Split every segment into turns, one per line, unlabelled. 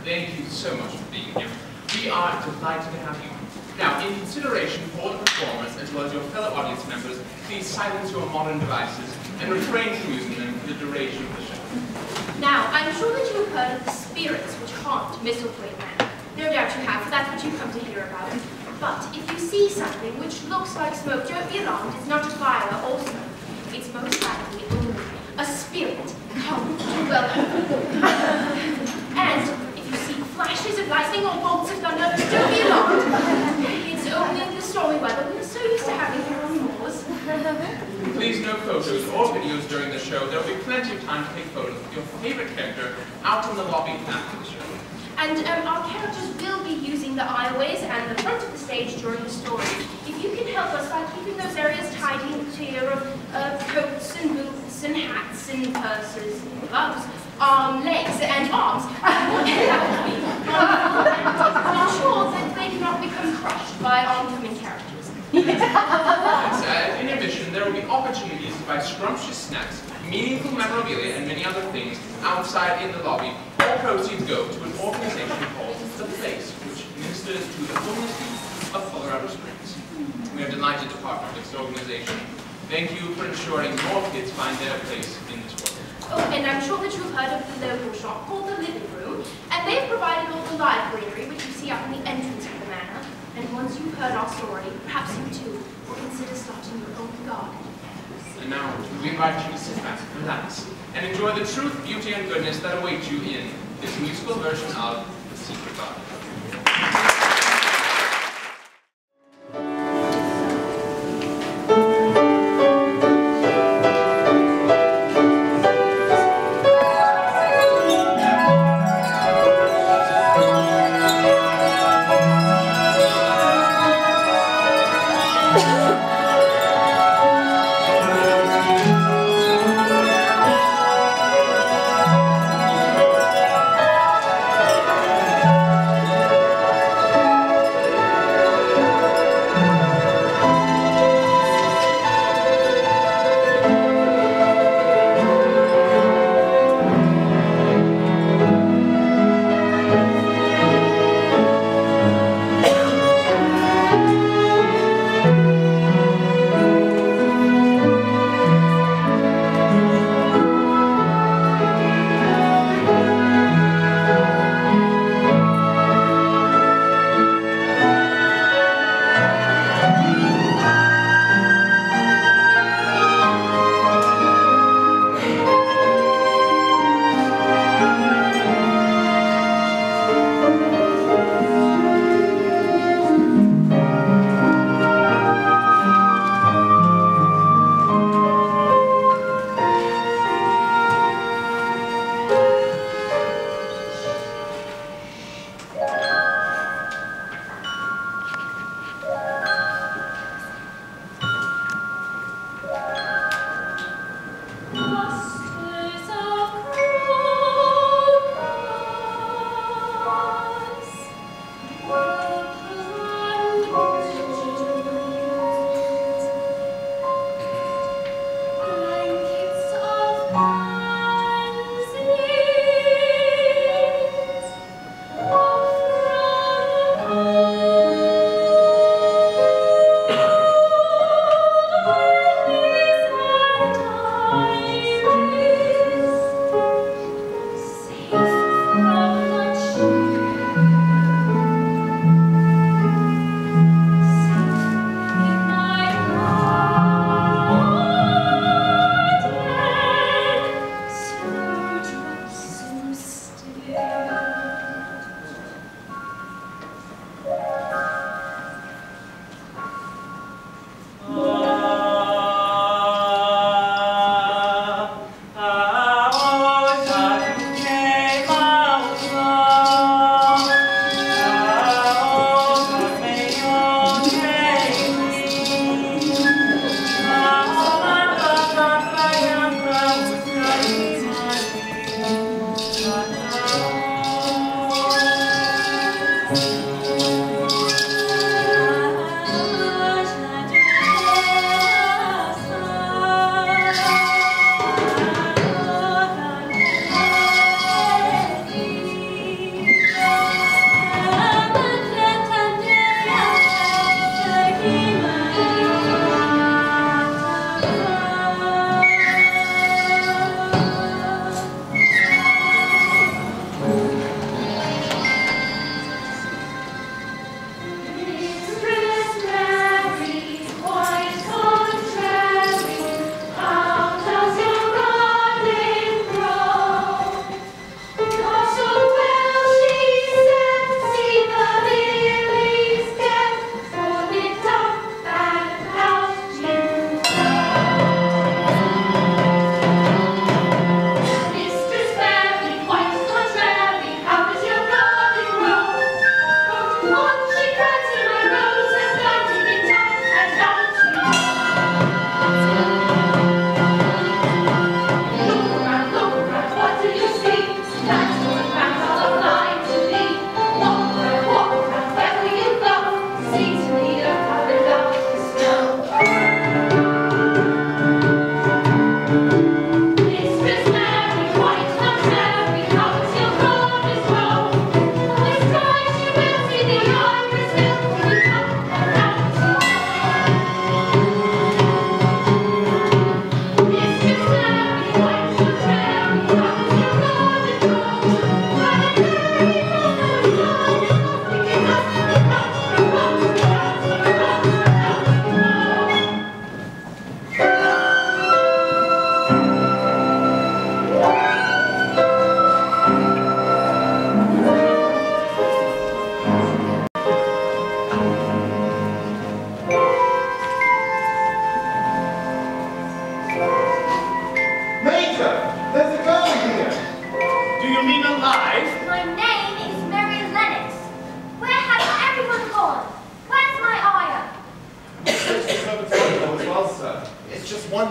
Thank you so much for being here. We are delighted to have you. Now, in consideration for the performers, as well as your fellow audience members, please silence your modern devices and refrain from using them for the duration of the show.
Now, I'm sure that you have heard of the spirits which haunt Misselthwaite Manor. No doubt you have, for that's what you've come to hear about. But if you see something which looks like smoke, don't be alarmed. It's not a fire or smoke. It's most likely only a spirit come to welcome. And if you see flashes of lightning or bolts of thunder, don't be alarmed. It's only the stormy weather. We're so used to having here on moors.
Please, no photos or videos during the show. There will be plenty of time to take photos with your favorite character out in the lobby after the show.
And our characters will be using the aisleways and the front of the stage during the story. If you can help us by keeping those areas tidy and clear of coats and boots and hats and purses and gloves, legs and arms, that would be I'm sure that they do not become crushed by oncoming characters.
Yes, in addition, there will be opportunities to buy scrumptious snacks, meaningful memorabilia, and many other things outside in the lobby. All proceeds go to an organization called The Place, which ministers to the homeless youth of Colorado Springs. We are delighted to partner with this organization. Thank you for ensuring more kids find their place in this world.
Oh, and I'm sure that you've heard of the local shop called The Living Room, and they've provided all the live greenery which you see up in the entrance of the manor. And once you've heard our story, perhaps you too will consider starting your own garden.
And now, we invite you to sit back, relax, and enjoy the truth, beauty, and goodness that await you in this musical version of The Secret Garden.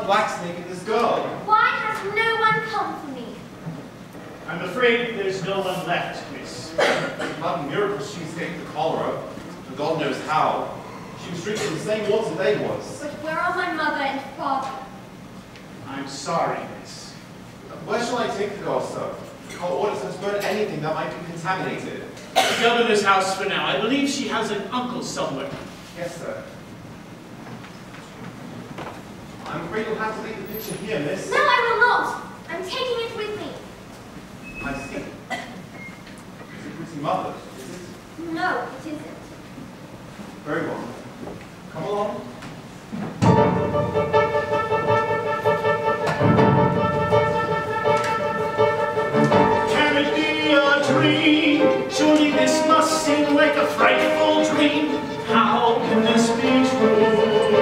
the blacksnake and this girl.
Why has no one come for me?
I'm afraid there's no one left, miss.
Not a miracle she escaped the cholera, and God knows how. She was drinking the same water they was.
But where are my mother and father?
I'm sorry, miss.
Where shall I take the girl, sir? Call orders her to burn anything that might be contaminated.
The governor's house for now. I believe she has an uncle somewhere.
Yes, sir. I'm afraid you'll have to leave the picture here, miss.
No, I will not. I'm taking it with me.
I see. It's a pretty mother, is it?
No, it isn't.
Very well. Come along.
Can it be a dream? Surely this must seem like a frightful dream. How can this be true?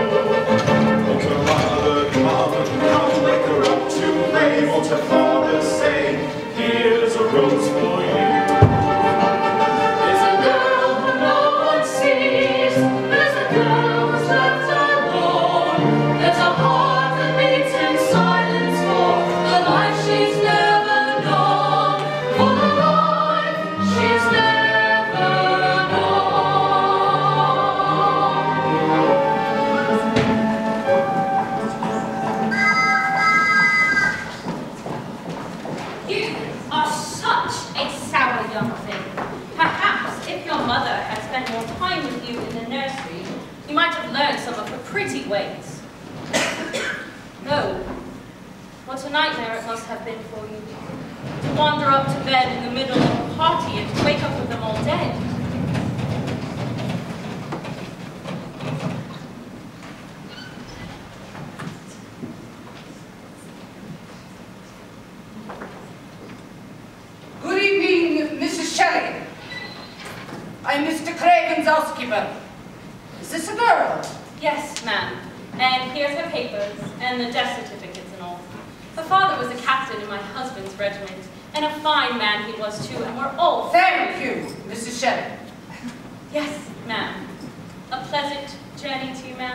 Come to wake her up too late. Won't your father say,
Here's a rose for you.
There's a girl who no one sees. There's a girl who's left alone. There's a heart that beats in silence for the life she's never known. For the life she's never known.
You are such a sour young thing. Perhaps if your mother had spent more time with you in the nursery, you might have learned some of her pretty ways. No. What a nightmare it must have been for you. To wander up to bed in the middle of a party and to wake up with them all dead.
Good evening, Mrs. Shelley. I'm Mr. Craven's housekeeper. Is this a girl?
Yes, ma'am. And here's her papers, and the death certificates and all. Her father was a captain in my husband's regiment, and a fine man he was too, and we're all...
Thank you, Mrs. Shelley.
Yes, ma'am. A pleasant journey to you, ma'am.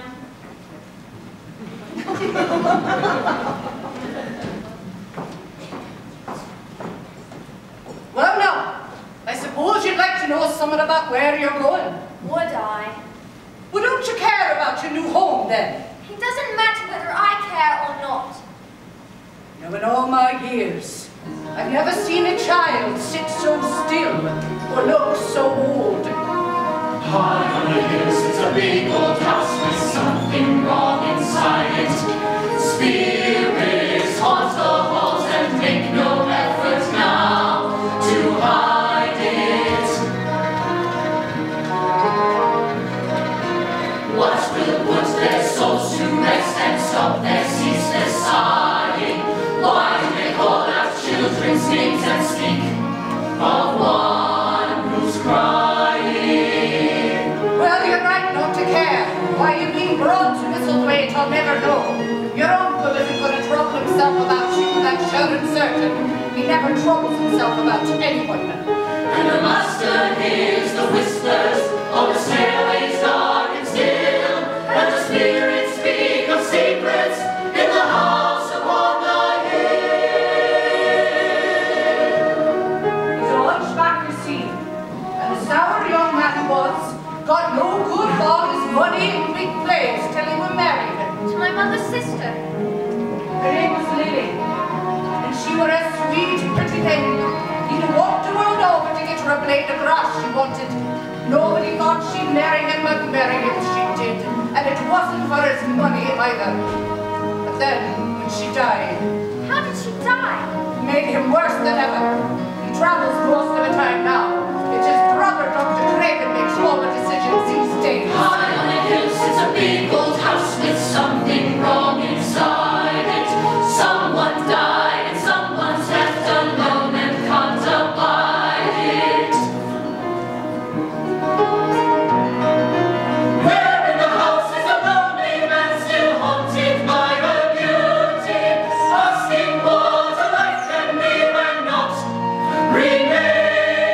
Well, now, I suppose you'd like to know something about where you're going.
Would I?
Well, don't you care about your new home, then?
It doesn't matter whether I care or not.
Now, in all my years, I've never seen a child sit so still or look so old.
High on the hill sits a big old house with something wrong inside it. Spirits haunt the halls and make no effort now to hide it. What will put their souls to rest and stop their ceaseless sighing? Why do they call out children's names and speak of one who's crying?
Well, you're right not to care. Why you've been brought to Misselthwaite, I'll never know. Your uncle isn't going to trouble himself about you, that's sure and certain. He never troubles himself about anyone.
And the master hears the whispers of the stairways dark and still, and the spirits speak of secrets in the house upon the hill.
He's a hunchback, you see, and the sour young man was, got no good for all his money and big place till he was married.
To my mother's sister.
Her name was Lily, and she were a sweet, pretty thing. He'd have walked the world over to get her a blade of grass she wanted. Nobody thought she'd marry him, but marry him she did, and it wasn't for his money either. But then, when she died,
How did she die?
it made him worse than ever. He travels most of the time now. It's his brother, Dr. Craven, makes all the decisions these days.
High on the hill sits a big old house with something wrong inside it. Someone died and someone's left alone and can't abide it. Where in the house is a lonely man still haunted by her beauty, asking what a life can be when not remain.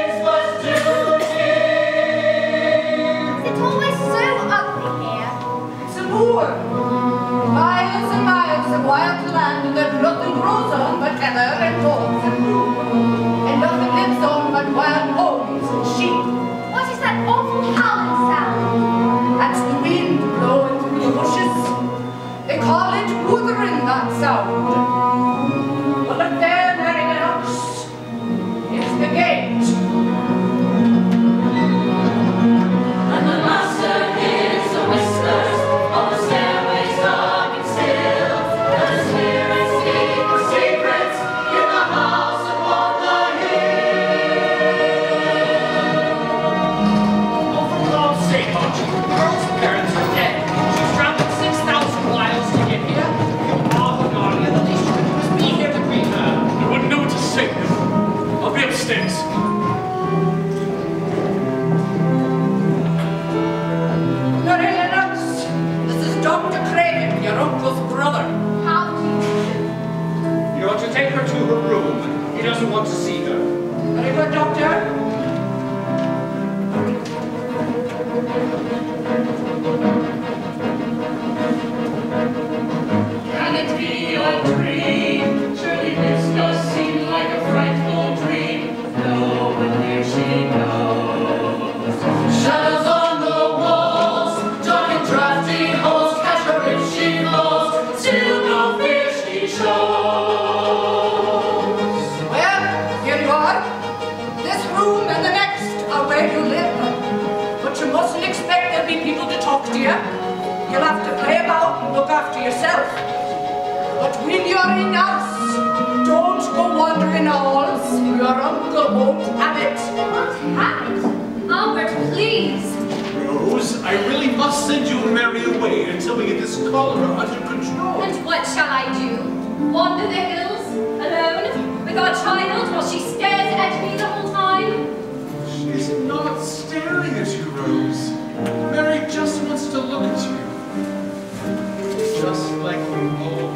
where you live. But you mustn't expect there'll be people to talk to you. You'll have to play about and look after yourself. But when you're in house, don't go wandering halls. Your uncle won't have it.
Won't have it? Albert, please.
Rose, I really must send you and Mary away until we get this cholera under control.
And what shall I do? Wander the hills, alone, with our child, while she stares at me the whole time?
She's not staring at you, Rose. Mary just wants to look at you. Just like you old.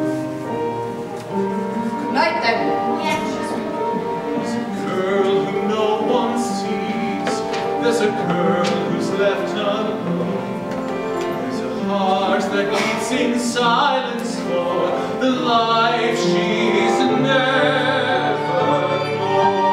Good night, then.
Yes.
There's a girl who no one sees. There's a girl who's left alone. There's a heart that beats in silence for the life she's never known.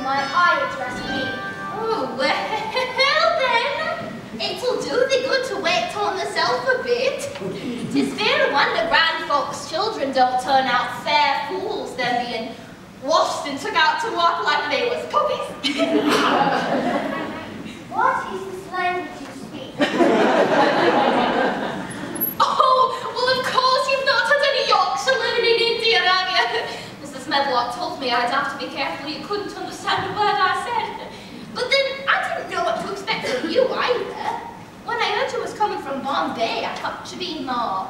my eye address me.
Oh, well then, it'll do thee good to wait on thyself a bit. 'Tis fair wonder grand folks' children don't turn out fair fools, them being washed and took out to walk like they was puppies.
What is this language you speak?
Oh, well of course you've not had any Yorkshire living in India, have you? Mrs. Medlock told me I'd have to be careful you couldn't understand a word I said. But then I didn't know what to expect from you either. When I heard you was coming from Bombay, I thought you'd be more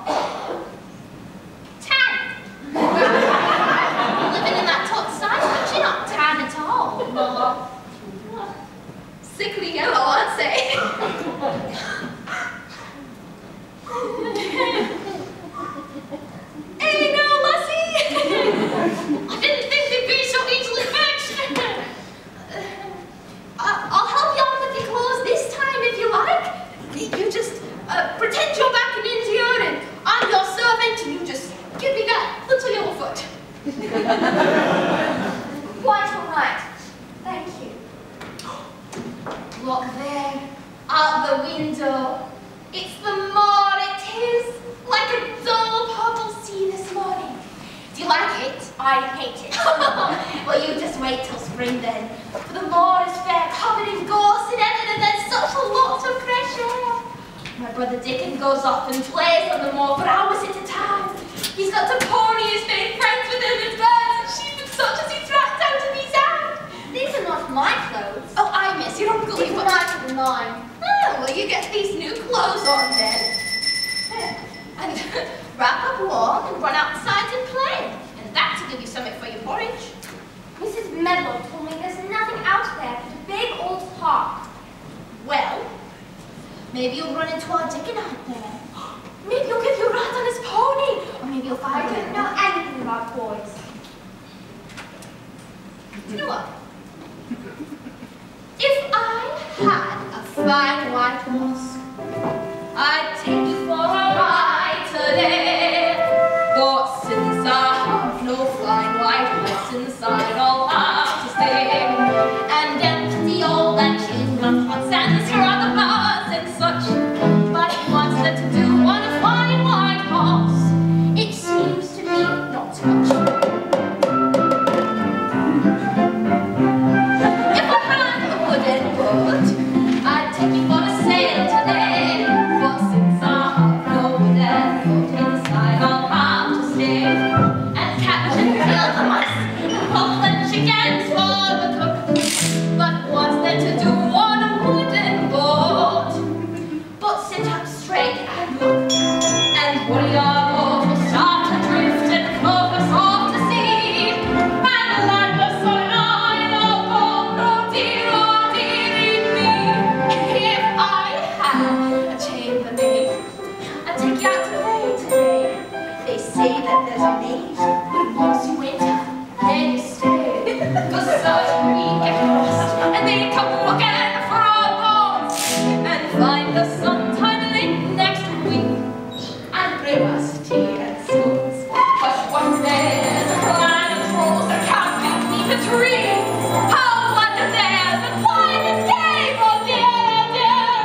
tan. Living in that top side, but you're not tan at all. More sickly yellow, I'd say. Hey, now, lassie! I didn't think they'd be so easily vexed. I'll help you on with your clothes this time if you like. You just pretend you're back in India and I'm your servant and you just give me that little yellow foot.
Quite all right. Thank you.
Look there, out the window. It's the moor, it is. Like a dull purple sea this morning. Do you like it?
I hate it.
Well, you just wait till spring then. For the moor is fair, covered in gorse and heaven, and there's such a lot of fresh air. My brother Dickon goes off and plays on the moor for hours at a time. He's got a pony, he's made friends with him, and birds and sheep and such as he dragged out of his hand.
These are not my clothes.
Oh, I miss your uncle.
These are nicer than mine.
Oh, well, you get these new clothes on then. And wrap up warm and run outside and play. And that to give you something for your porridge.
Mrs. Medlock told me there's nothing out there but a big old park.
Well, maybe you'll run into our Dickon out there. Maybe you'll give you a ride on his pony. Or maybe you'll find
I don't know anything about boys.
You know what? If I had a fine white horse, I'd take you for a ride today. But since I have no fine white horse inside, I'll have to stay and empty all that children pots and scrub the bars and such. But what's there to do on a fine white horse? It seems to me not much. If I had a wooden boat, I'd take you for a sail today. But since I have no wooden boat inside, I'll have to stay and catch and kill the mice and pull the chickens for the cook. But what's there to do on a wooden boat? But sit up straight and look, and one of your boat will start to drift and focus off to sea. And the land of solid iron, oh dearie me. If I had a chambermaid, I'd take you out to play today. They say that there's a maid, but once you enter, then you stay. 'Cause such we get lost, and they come walking for our boats, and find us sometime late next week, and bring us tea and scones. But when there's a clan of trolls that can't get beneath a tree, how wonder there's a pirate's cave, oh dear, dear.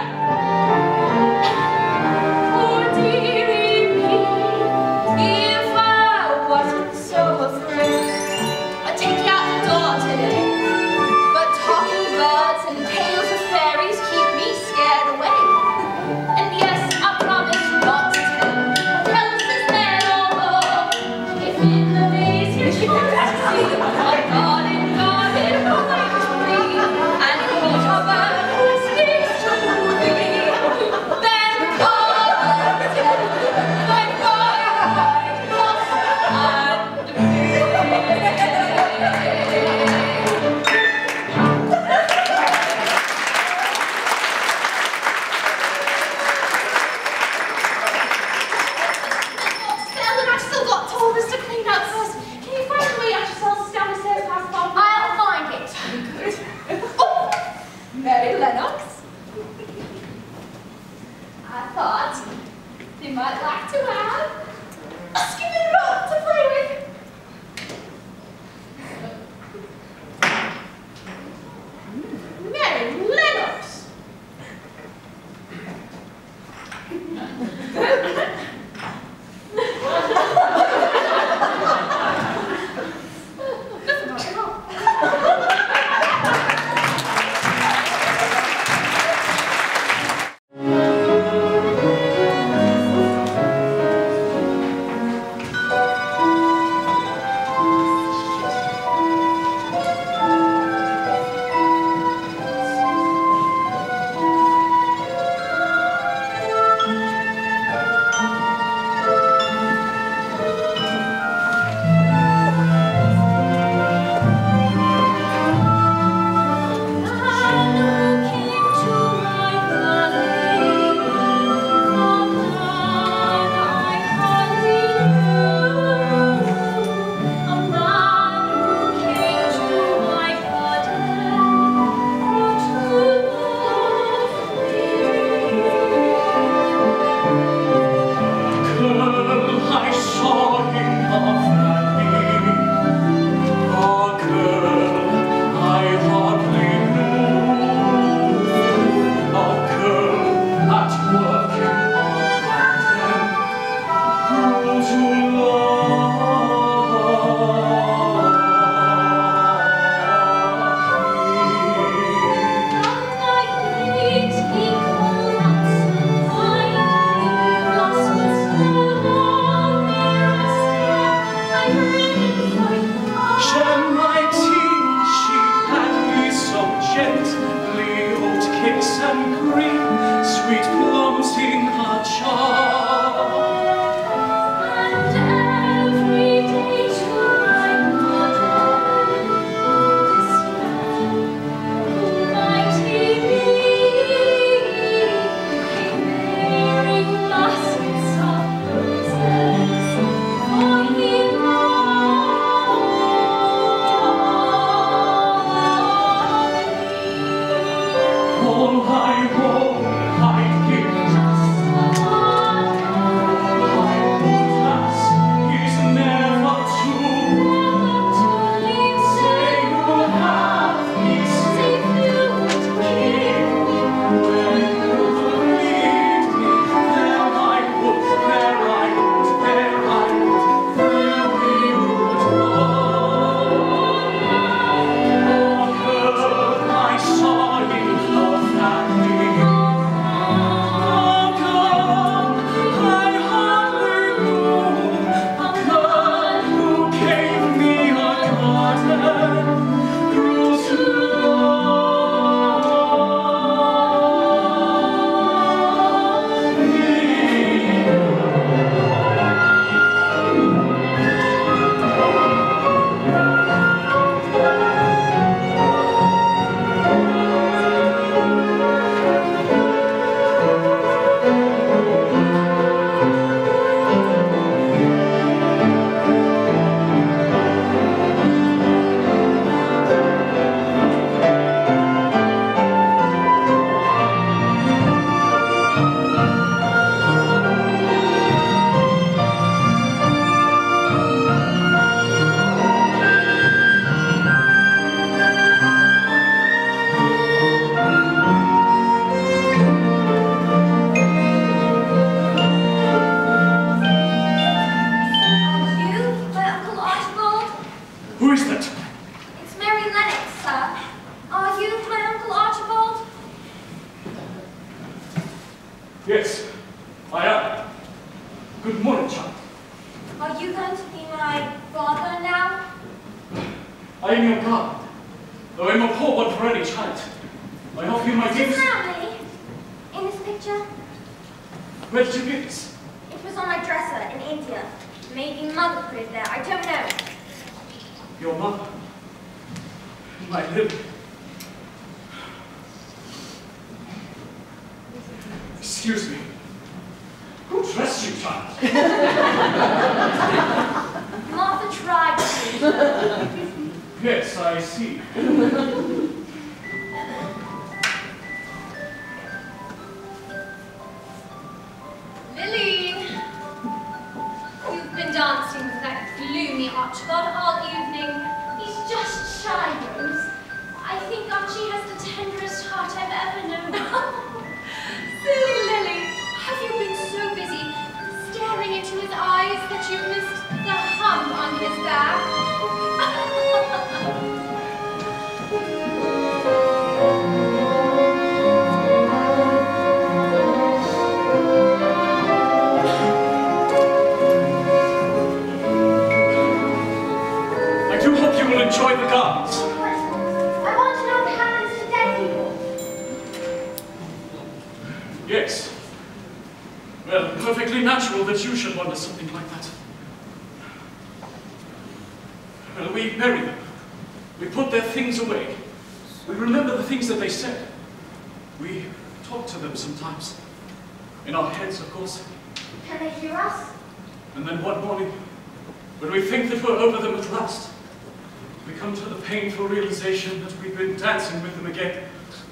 Oh dearie me, if I wasn't so afraid, I'd take you out the door today. But talking birds and tales of fairies keep me scared away. And yes, I promise not to tell else is there, although if in the maze you choose to see a garden white tree, and each of us who speaks to me, then come and tell my white lost and me. Stella, I've still got all this to clean up first. Can you find a way out yourselves down the stairs past the bottom?
I'll find it.
Good. Oh, Mary Lennox. I thought you might like to have a skimming rope to play with.
Yes, I am. Good morning, child.
Are you going to be my father now?
I am your God. Though I am a poor one for any child. I offer you my
Isn't
gifts.
that me? In this picture?
Where did you get this?
It was on my dresser in India. Maybe Mother put it there. I don't know.
Your mother. My Lily. Excuse me. Who dressed you, child?
Martha tried to.
Yes, I see.
Lily! You've been dancing with that gloomy Archibald all evening. He's just shy, Rose. I think Archie has the tenderest heart I've ever known. Silly Lily, have you been so busy staring into his eyes that you've missed the hump on his back?
I do hope you will enjoy the gardens.
I want to know what happens to dead people.
Yes. Well, perfectly natural that you should wonder something like that. Well, we bury them. We put their things away. We remember the things that they said. We talk to them sometimes. In our heads, of course.
Can they hear us?
And then one morning, when we think that we're over them at last, we come to the painful realization that we've been dancing with them again.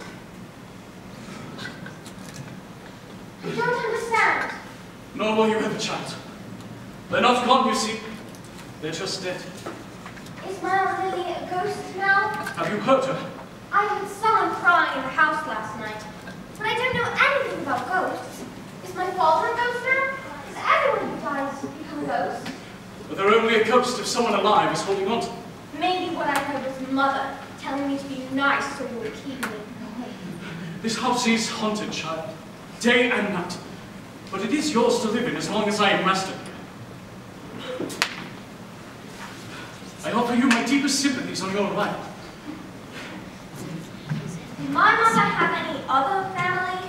You don't understand.
Nor will you ever, child. They're not gone, you see. They're just dead.
Is my Aunt Lily a ghost now?
Have you hurt her?
I heard someone crying in the house last night. But I don't know anything about ghosts. Is my father a ghost now? Is everyone who dies become
close?
But they're only a ghost if someone alive is holding on to them.
Maybe what I heard was Mother telling me to be nice so you would keep me.
This house is haunted, child, day and night. But it is yours to live in as long as I am master here. I offer you my deepest sympathies on your arrival.
Did my mother have any other family?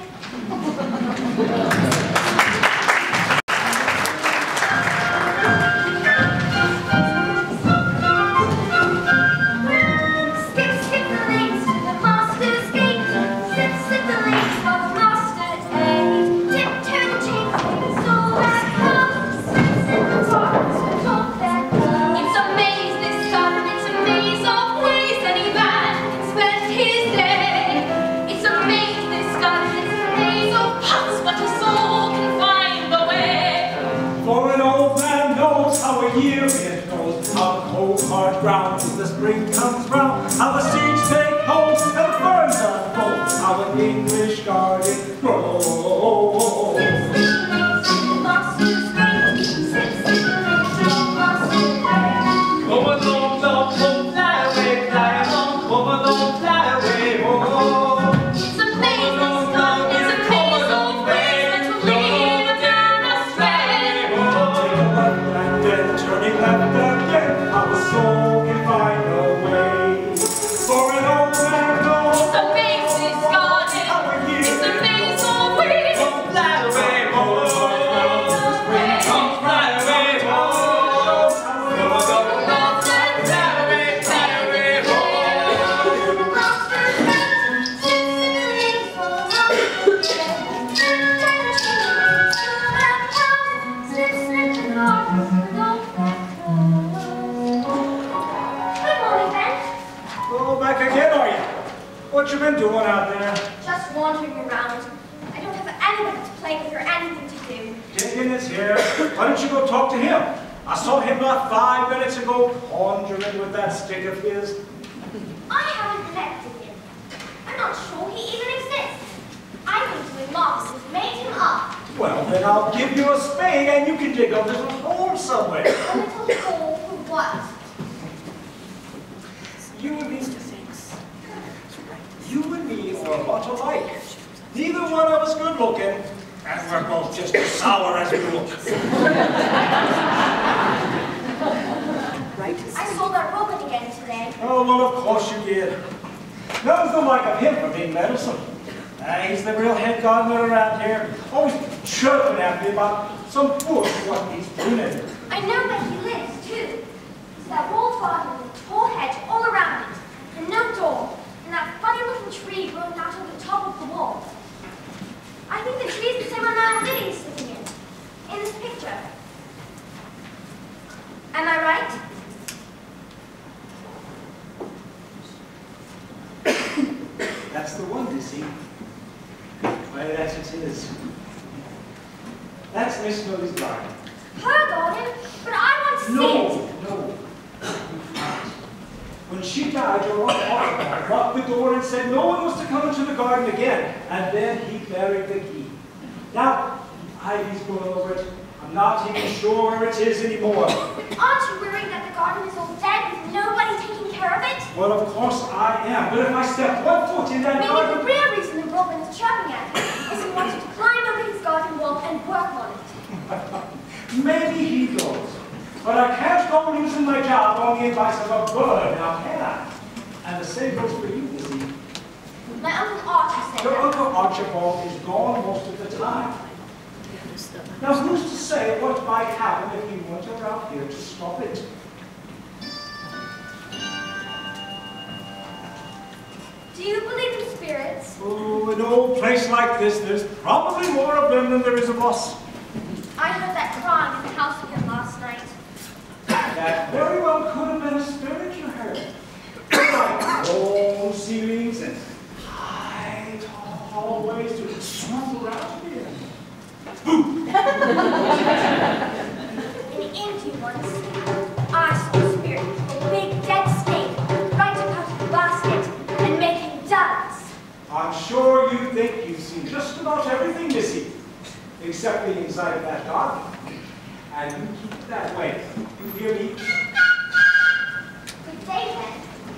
Ground as the spring comes round, how the seeds take hold and the ferns unfold, how an English garden grows. Come along, love, come fly away, fly along, come along, fly away, oh.
It's amazing, God, it's amazing, ways that will lead us down astray.
Take a left and then turning left again, how the soul can find a way. For an old man knows
It's amazing, God, it's amazing, ways.
come fly away, oh. Come fly away, oh. Oh, back again, are you? What you been doing out there?
Just wandering around. I don't have anybody to play with or anything to do.
Digging is here. Why don't you go talk to him? I saw him not 5 minutes ago conjuring with that stick of his.
I haven't collected him. I'm not sure he even exists. I think the moss has made him up.
Well, then I'll give you a spade and you can dig a little hole somewhere.
A little hole for what?
You and me are a lot alike. Neither one of us good looking, and we're both just as sour as we look.
I saw that Robin again today.
Oh, well, of course you did. None's the like of him for being meddlesome. He's the real head gardener around here, always chirping at me about some bush what he's pruning.
I know where he lives, too. It's that walled garden with a tall hedge all around it, and no door, and that funny-looking tree growing out of the top of the wall. I think the tree is the same one Aunt Lily is sitting in this picture. Am I right?
That's the one, Dizzy. Why, that's it is. That's Miss Millie's garden.
Her garden? But I want to see it.
No. When she died, your uncle locked the door and said no one was to come into the garden again, and then he buried the key. Now, ivy's growing over it. I'm not even sure where it is anymore.
Aren't you worried that the garden is all dead with nobody taking care of it?
Well, of course I am, but if I step one foot in that
Maybe
garden...
the real reason that Robin is chirping at him is he wants you to climb over his garden wall and work on it.
Maybe he goes. But I can't go losing my job on the advice of a bird, now can I? And the same goes for you, Lizzie.
My Uncle Archie said
Your
that.
Uncle Archibald is gone most of the time. Now who's to say what might happen if we weren't around here to stop it?
Do you believe in spirits?
Oh, in an old place like this, there's probably more of them than there is of us.
I heard that crying in the house again last night.
That very well could have been a spirit you heard. Like low ceilings and high, tall hallways to swoop around me.
In India once, I saw a spirit with a big dead snake right up out of the basket and making duds.
I'm sure you think you've seen just about everything, Missy, except the inside of that garden. And you keep it that way. You hear me?
Good day, then.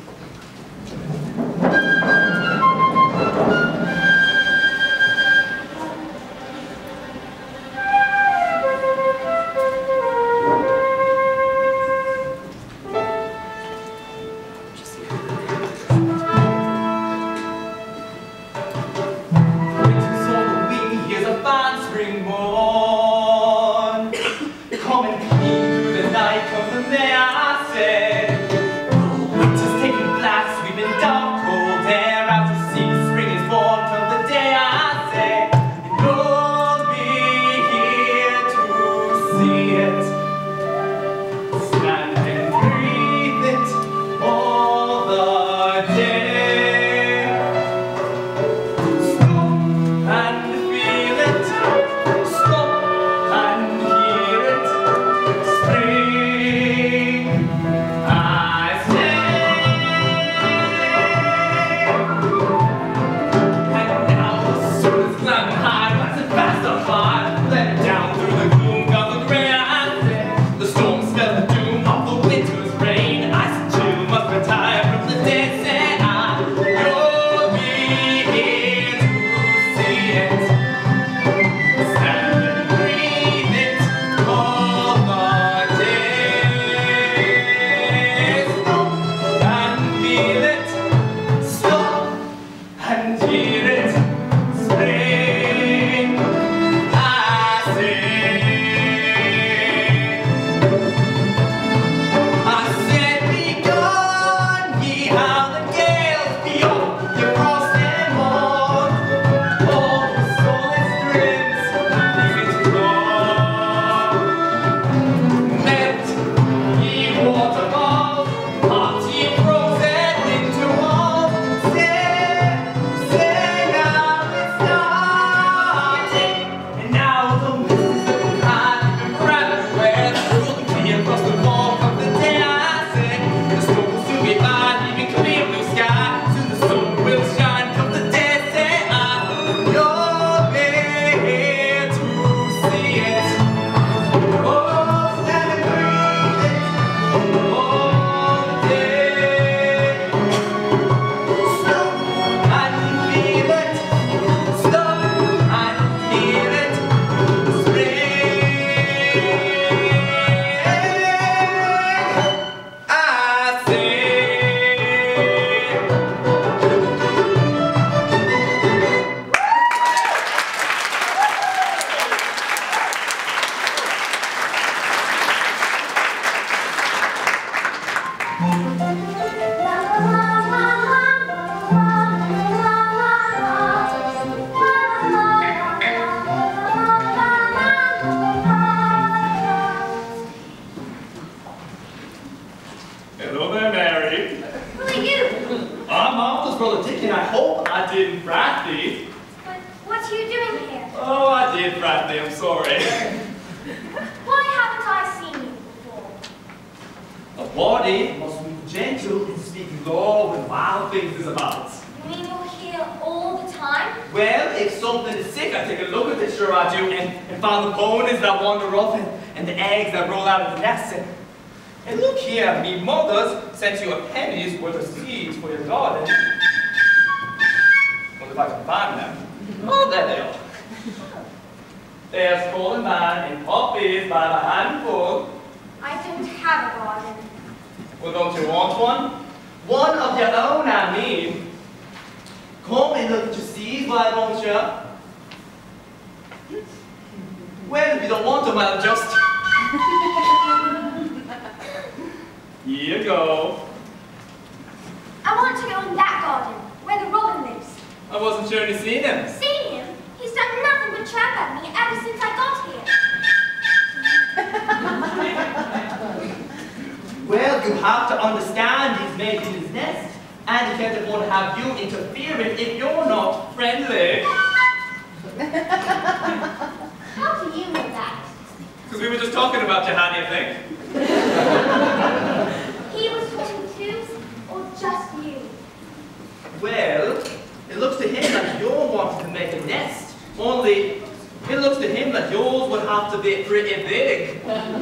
Hello there, Mary.
Who are you?
I'm Martha's brother Dick, and I hope I didn't frat thee.
But what are you doing here?
Oh, I did frat thee, I'm sorry.
Why haven't I seen you before?
A body must be gentle and speak low when wild things is about.
You mean you're here all the time?
Well, if something is sick, I take a look at it, sure I do, and find the ponies that wander off and the eggs that roll out of the nest. And look here, me mother's sent you a penny's worth of seeds for your garden. Wonder if I can find them. Oh, there they are. They are stolen mine in poppies by the handful.
I don't have a garden.
Well, don't you want one? One of your own, I mean. Come and look at your seeds, why don't you? Well, if you don't want them, I'll just... Here you go.
I want to go in that garden, where the robin lives.
I wasn't sure you'd seen him.
Seen him? He's done nothing but chirp at me ever since I got here.
Well, you have to understand he's made in his nest, and he can't want to have you interfering if you're not friendly.
How do you know that?
Because we were just talking about you, how do you think?
He was talking to, or just you?
Well, it looks to him like you're wanting to make a nest. Only, it looks to him like yours would have to be pretty big.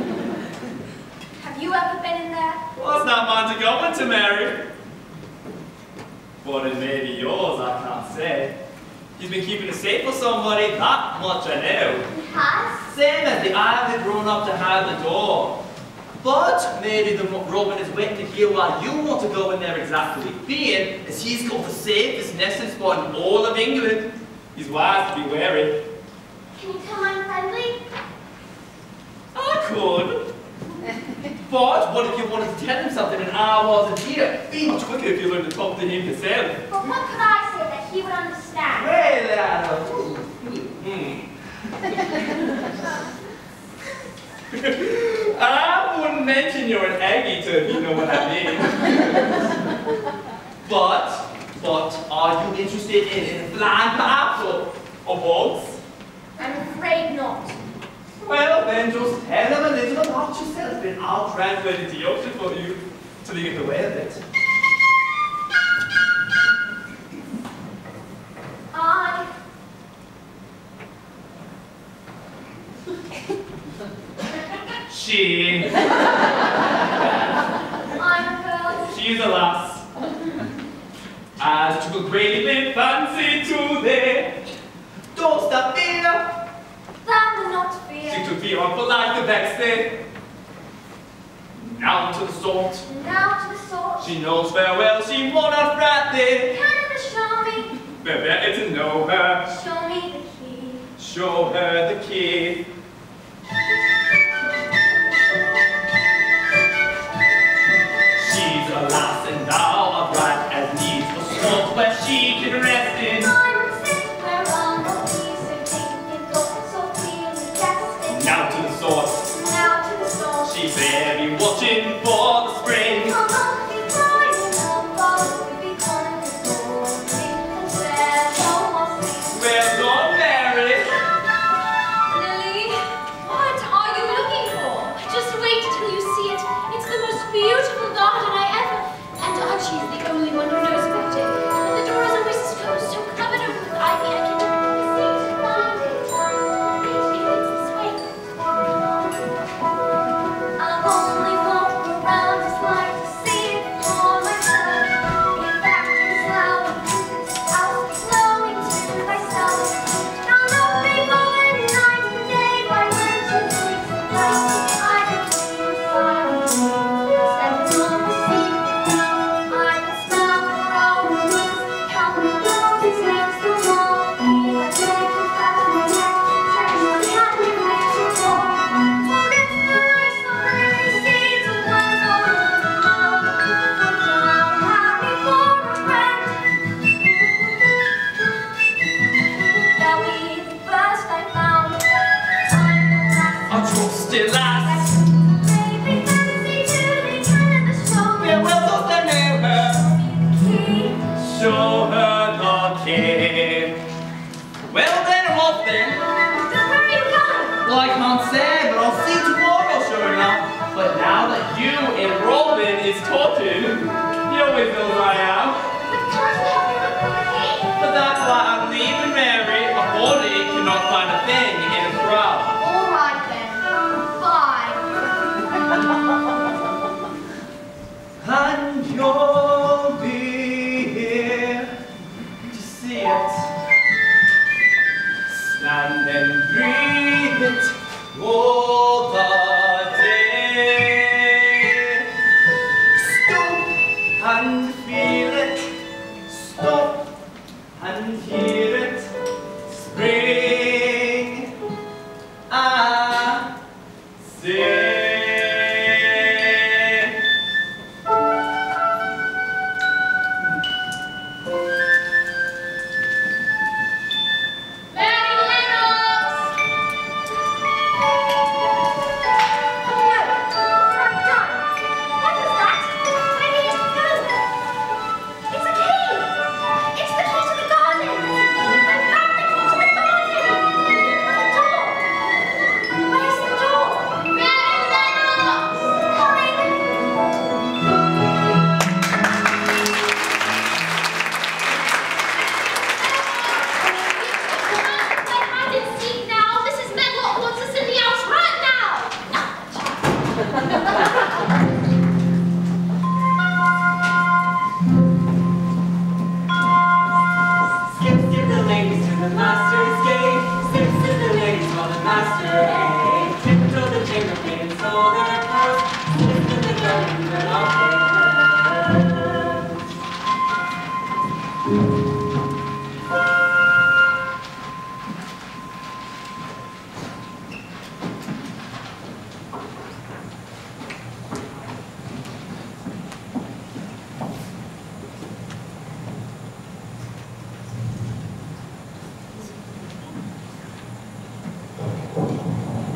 you ever been in there?
Well, it's not mine to go into, Mary. But it may be yours, I can't say. He's been keeping it safe for somebody, that much I know.
He has?
Same as the ivy grown up to hide the door. But maybe the Robin is waiting to hear why you want to go in there exactly, being as he's got the safest nesting spot in all of England. He's wise to be wary.
Can you tell I'm friendly?
I could. But what if you wanted to tell him something and I wasn't here? Be much quicker if you learned to talk to him yourself.
But what could I say that he would understand?
I wouldn't mention you're an egg eater if you know what I mean. But are you interested in flying pineapple or bugs?
I'm afraid not.
Well, then just tell him a little about yourself and I'll translate it to Yorkshire for you till you get away with it. She.
I'm a girl.
She's a lass. I took a great big fancy today. Don't stop fear.
Thou will not fear.
She took me on for like the next day. Now to the sword.
Now to the sword.
She knows farewell, she won't have Friday.
Can you show me?
Better to know her.
Show me the key.
Show her the key. She's a lass and thou art right as needs a sword where she can rest in.
I'm sick where all the peace and taken thought so clearly destined.
Now to the sword.
Now to the sword.
She's there be watching for the spring.
Come on, be crying, come on, be calling the morning, and there no more sleep.
Well done, Mary.
Lily, what are you looking for? Just wait till you see it. It's the most beautiful garden I ever... And Archie is the only one who knows about it. But the door is always so covered over with ivy. I can...
I've only walked around just like to see it for myself. In fact, it's loud and it's out, flowing to myself. Now nothing more than night and day by mention sleeps the light. I can feel silence, stepping on the sea. I can smell the roses, count the roses next to all. I take it fast and yet, cherish the happiness of all. For if the light so clearly sees the ones all over the world, for now happy for a friend. That we the first I found.
A trusty lass.
Baby fancy to the kind of the show.
Well, don't they know her?
Key.
Show her the key. Well, then I'm off then.
So where are you going?
Well, I can't say, but I'll see you tomorrow, sure enough. But now that you and Robin is talking, you always know who I am.
But can't you help me look for the key?
But that's why I'm leaving Mary. A holy cannot find a thing in a crowd.
All right then. Bye.
And you'll be here to see it. Stand and breathe it all the day. Stop and feel it. Stop and hear it. Spring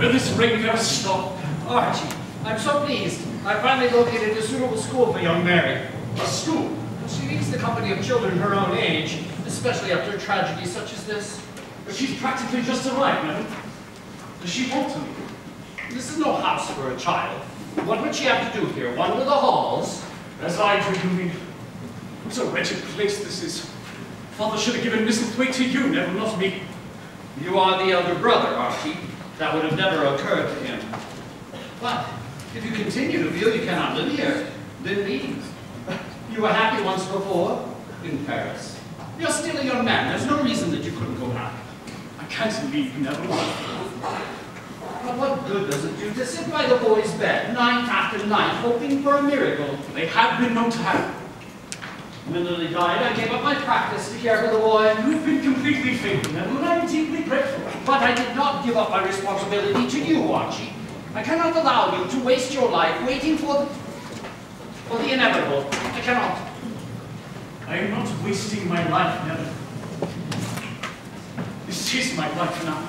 Will this rain ever stop?
Archie, I'm so pleased. I finally located a suitable school for young Mary.
A school?
She needs the company of children her own age, especially after a tragedy such as this.
But she's practically just arrived, madam. Does she want to leave?
This is no house for a child. What would she have to do here? Wander the halls?
As I do, you mean? What a wretched place this is. Father should have given Misselthwaite to you, Neville, not me.
You are the elder brother, Archie. That would have never occurred to him. But if you continue to feel you cannot live here, then leave. You were happy once before, in Paris. You're still a young man. There's no reason that you couldn't go back.
I can't leave, Neville.
But what good does it do to sit by the boy's bed night after night hoping for a miracle?
They have been known to happen.
When Lily died, I gave up my practice to care for the boy.
You've been completely faithful, Neville, and I'm deeply grateful.
But I did not give up my responsibility to you, Archie. I cannot allow you to waste your life waiting for the inevitable. I cannot.
I am not wasting my life, Neville. This is my life now.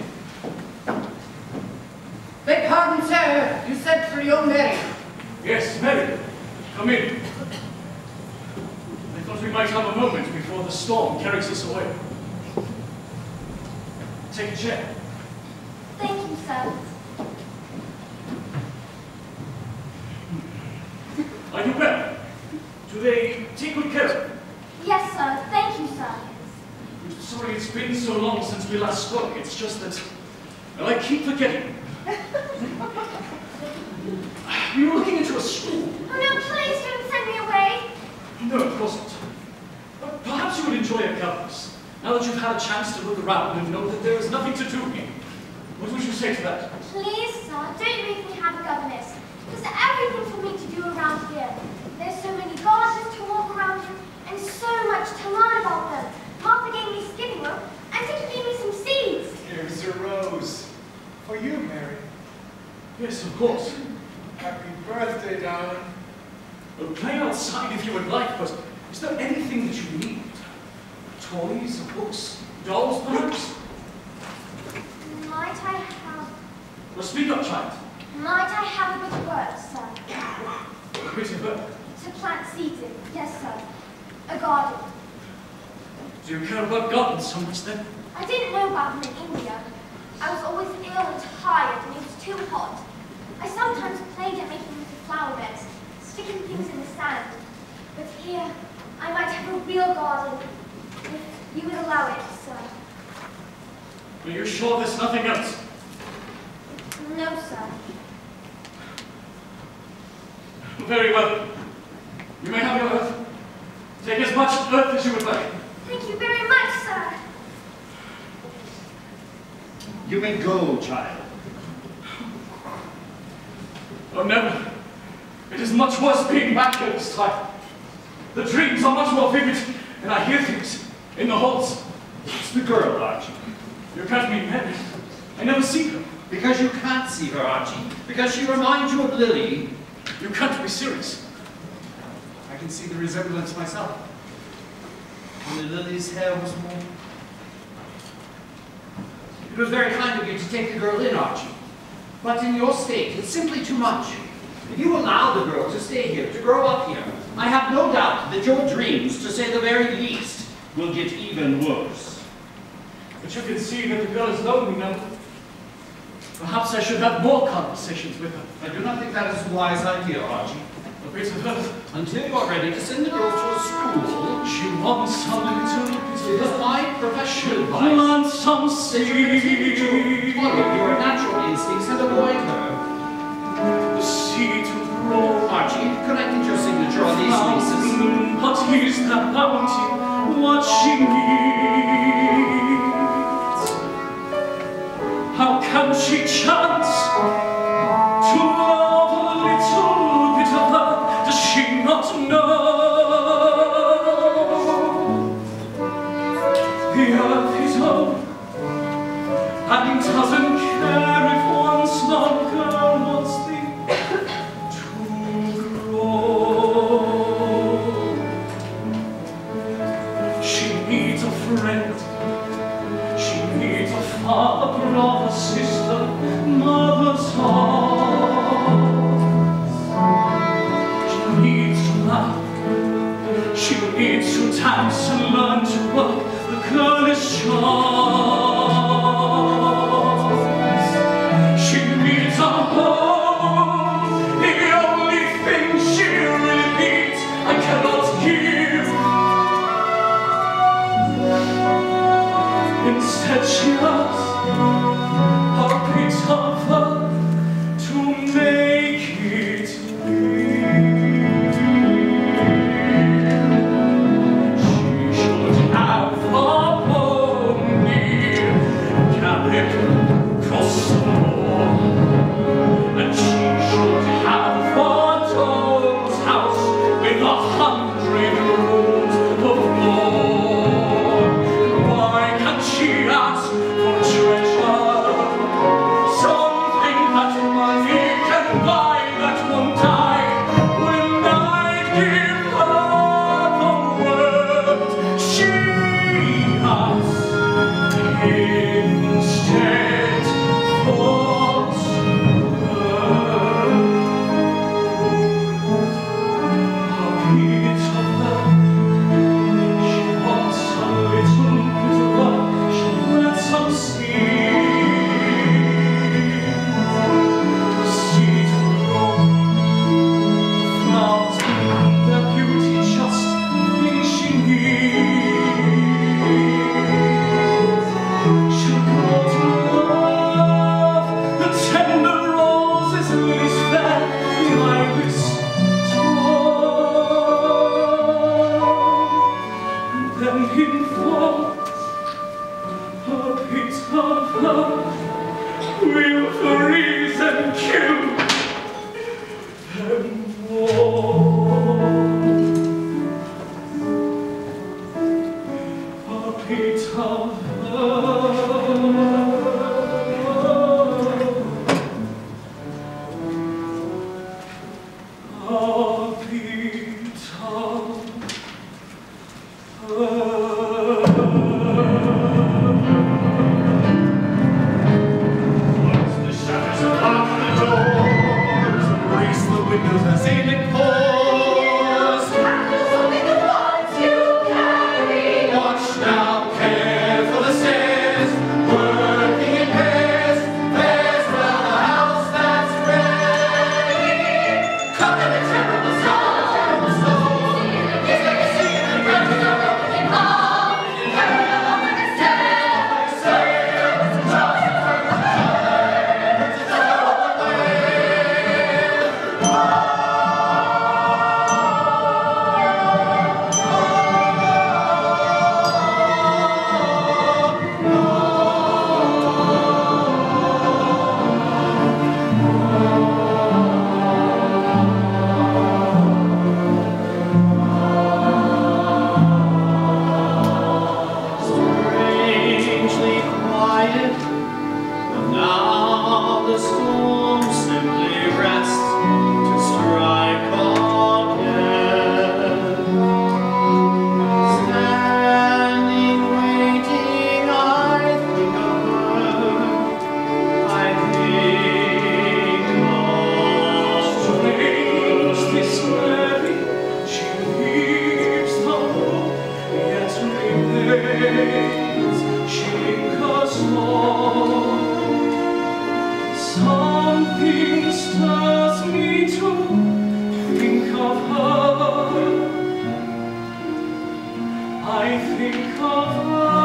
Beg pardon, sir. You sent for young Mary.
Yes, Mary. Come in. I thought we might have a moment before the storm carries us away. Take a chair.
Thank you, sir.
Are you well? Do they take good care of you?
Yes, sir. Thank you, sir.
I'm sorry it's been so long since we last spoke. It's just that, well, I keep forgetting. You were looking into a school.
Oh, no, please don't send me away.
No, of course not. But perhaps you would enjoy a governess, now that you've had a chance to look around and know that there is nothing to do here. What would you say to that?
Please, sir, don't make me have a governess. There's everything for me to do around here. There's so many gardens to walk around in, and so much to learn about them. Martha gave me skipping rope, and Dickie gave me some seeds.
Here's a rose. For you, Mary.
Yes, of course.
Happy birthday, darling.
We'll play outside if you would like, but is there anything that you need? Toys, books, dolls, perhaps?
Might I have...
Well, speak up, child.
Might I have a bit of work, sir?
A bit of work?
To plant seeds in, yes, sir. A garden.
Do you care about gardens so much, then?
I didn't know about them in India. I was always ill and tired, and it was too hot. I sometimes played at making little flower beds, sticking things in the sand. But here, I might have a real garden, if you would allow it, sir.
Are you sure there's nothing else?
No, sir.
Very well. You may have your earth. Take as much earth as you would like.
Thank you very much, sir.
You may go, child.
Oh, never. It is much worse being back here this time. The dreams are much more vivid, and I hear things in the halls.
It's the girl, Archie.
You can't mean Mary. I never see her.
Because you can't see her, Archie. Because she reminds you of Lily.
You can't be serious.
I can see the resemblance myself. Only Lily's hair was more... It was very kind of you to take the girl in, Archie. But in your state, it's simply too much. If you allow the girl to stay here, to grow up here, I have no doubt that your dreams, to say the very least, will get even worse.
But you can see that the girl is lonely now. Perhaps I should have more conversations with her.
I do not think that is a wise idea, Archie.
A bit of earth.
Until you are ready to send the girl to a school,
She wants some little
it is my professional advice
plant some
that you continue to
seed.
follow your natural instincts and avoid her.
The seed to grow.
Archie, could I get your signature on these leases?
But here's the bounty, what she needs. How can she chance to love a little bit of her? Does she not know? The earth is home, and it doesn't care if one small girl wants to grow. dance and learn to work the girlish charms. She needs a home, the only thing she really needs and cannot give. Instead she asks a bit of her to make it real. She should have a pony, cabin across the moor, and she should have a doll's house with 100 rooms of more. Why can't she ask for treasure? Something that money can buy that won't die. When I give her the world, she asks instead for her. A bit of love. She wants a little bit of love. She plants some seeds will grow. Flowers bring their beauty, just the thing she needs. She'll grow to love the tender roses, lilies fair, the iris tall. Then in fall, a bit of love will freeze and kill them all. A bit of love. A bit of close the shutters, lock the doors, brace the windows as it pours.
Candles only the ones you carry.
Watch now, care for the stairs, working in pairs. There's round the house that's ready. Come in the terrible storm, terrible storm. It's like a sea in the ground, it's a broken heart. Hurry along like a sail, it's a job, it's a strangely quiet, and now the storm simply rests to strike again. Standing waiting, I think of her. I think of strange this Mary, she leaves the hope, yet remains. She lingers on. Something stirs me to think of her. I think of her.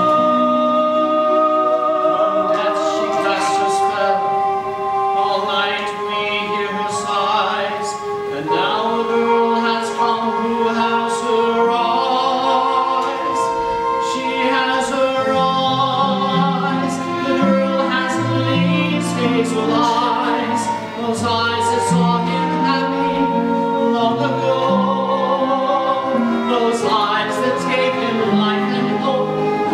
Death she casts her spell. All night we hear her sighs, and now a girl has come who has her eyes. She has her eyes. The girl has Lee's hazel eyes. Those eyes that saw him happy long ago. Those eyes that gave him life and hope.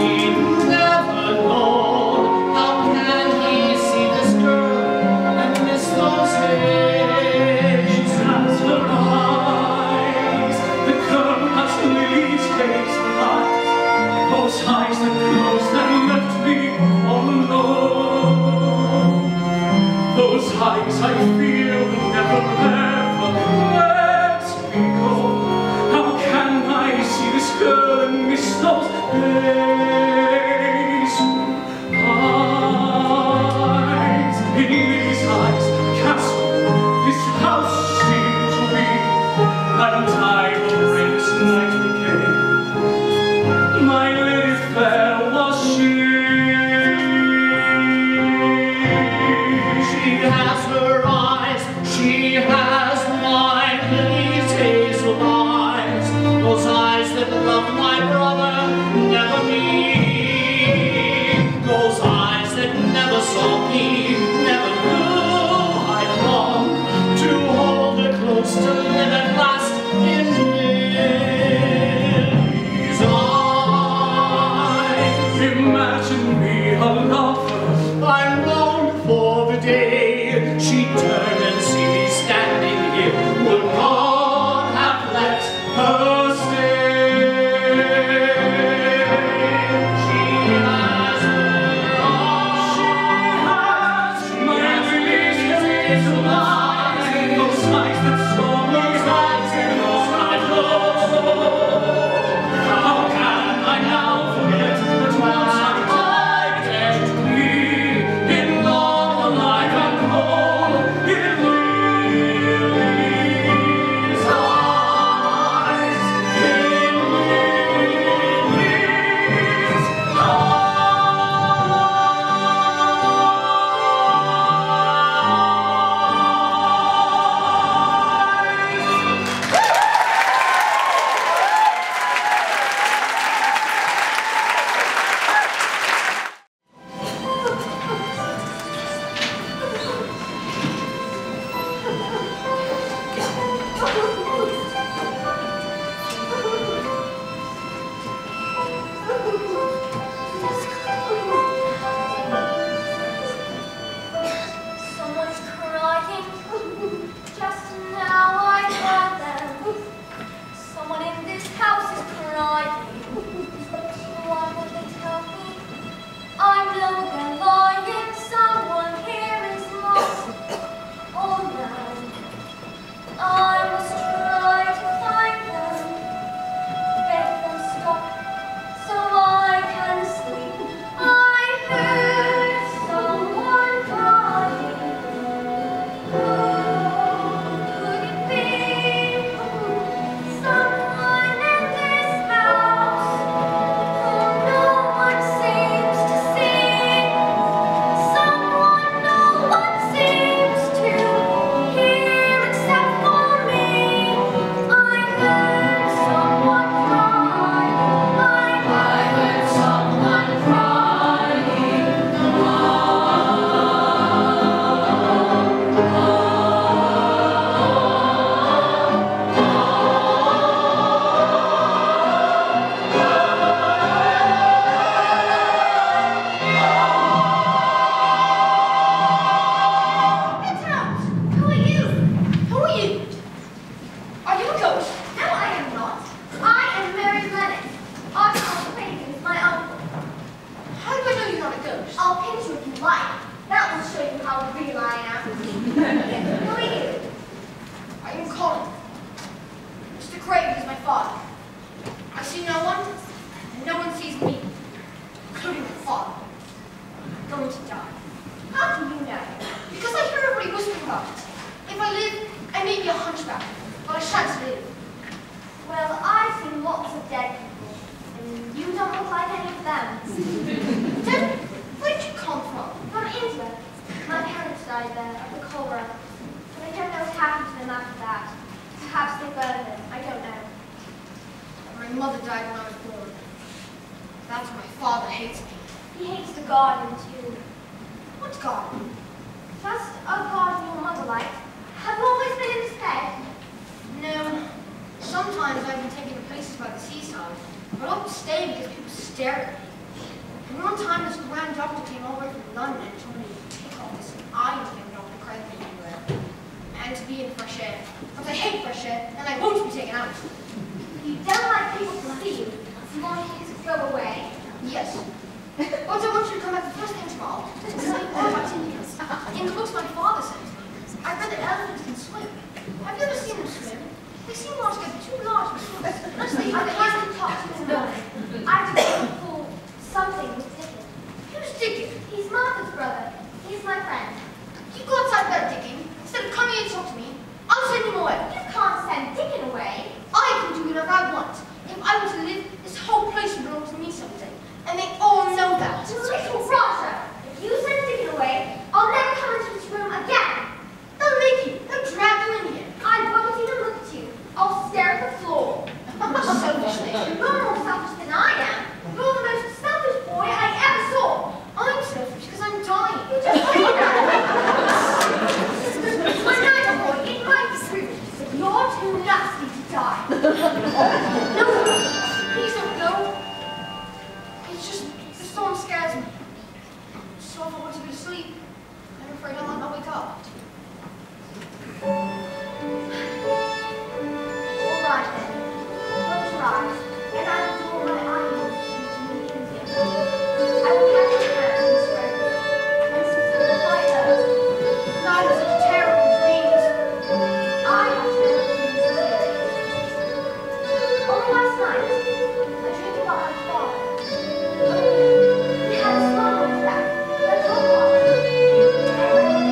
Someone's crying. Just now I heard them. Someone in this house is crying. Why would they tell me? I know they're lying. Someone here is lost. Oh no. I must try to find them. Beg them stop so I can sleep. I heard someone crying. Could it be someone in this house whom no one seems to see? Someone no one seems to hear except for me. I heard someone cry. I heard someone crying.
Get out! Who are you? Who are you? Are you a ghost?
No, I am not. I am Mary Lennox. Archibald Clayton is my uncle.
How do I know you're not a ghost?
I'll pinch you if you like. That will show you how real I am. Who are you?
I am Colin. Mr. Craven is my father. I see no one, and no one sees me, including my father. I'm going to die.
How do you know?
Because I hear everybody whispering about it. If I live, I may be a hunchback, but I shan't live.
Well, I've seen lots of dead people, and you don't look like any of them.
Then, where did you come from?
From Innsbruck. My parents died there of the cholera, but I don't know what happened to them after that. Perhaps they burned them. I don't know.
My mother died when I was born. That's why my father hates me.
He hates the garden too.
What garden?
Just a garden your mother liked. Have you always been in this bed?
No. Sometimes I've been taken to places by the seaside, but I don't stay because people stare at me. And one time this grand doctor came all the way from London and told me to take off this eye thing Dr. Craig everywhere. And to be in fresh air. But I hate fresh air, and I won't be taken out.
You don't like people to see you. You want you to go away.
Yes. But I want you to come back the first thing tomorrow and tell me all about Indians. In the books my father sent me, I read that elephants can swim. Have you ever seen them swim? They seem altogether too large for swimmers. Unless they
I
have
can't talk to this morning. I have to go to school. Something was Dickon.
Who's Dickon?
He's Martha's brother. He's my friend.
You go outside bed, Dickon. Instead of coming in to talk to me, I'll send him away.
You can't send Dickon away.
I can do whatever I want. If I were to live, this whole place would belong to me someday. And they all know that.
Little Roger, if you send Dickon away, I'll never come into this room again.
They'll make you. They'll drag you in here.
I won't even look at you. I'll stare at the floor.
Selfish thing.
You're more selfish than I am. You're the most selfish boy I ever saw.
I'm selfish because I'm dying.
You just say that. I'm not a boy. It might be true, but you're too nasty to die.
No, please don't go. It's just, the storm scares me. So if I want to go to sleep, I'm afraid I might not wake up.
All right then. Close your eyes, and I will draw my eyeballs into the Indian. I will catch your hand in this road, and fulfill my earth.
Night is such terrible dreams.
I have terrible dreams too. Only last night, I dreamed about my father. He had a smile on his back, a dog on. And when he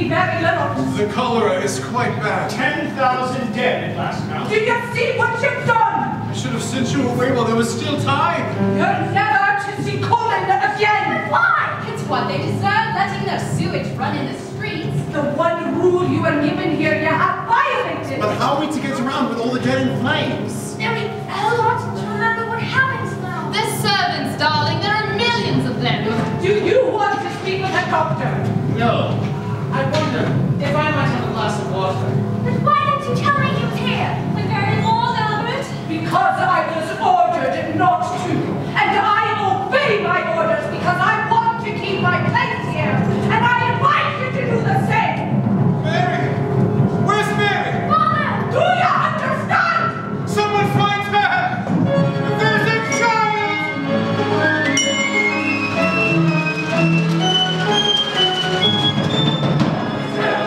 see very little.
The cholera is quite bad.
10,000 dead at last count.
Do you see what you've done?
I should have sent you away while there was still time.
You're never to see Colin again.
Why? It's what they deserve, letting their sewage run in the streets.
The one rule you were given here, you have violated.
But how are we to get around with all the dead in flames?
Mary, hold on to remember what happens now.
The servants, darling, there are millions of them.
Do you want to speak with a doctor?
No. I wonder if I might have a glass of water.
But why didn't you tell me he was here?
The very laws, Albert.
Because I was ordered not to. And I obey my orders because I want to keep my place here. And I invite you to do the same.
Mary! Where's Mary?
Father!
Do you understand?
Someone find her! There's a child!
Tell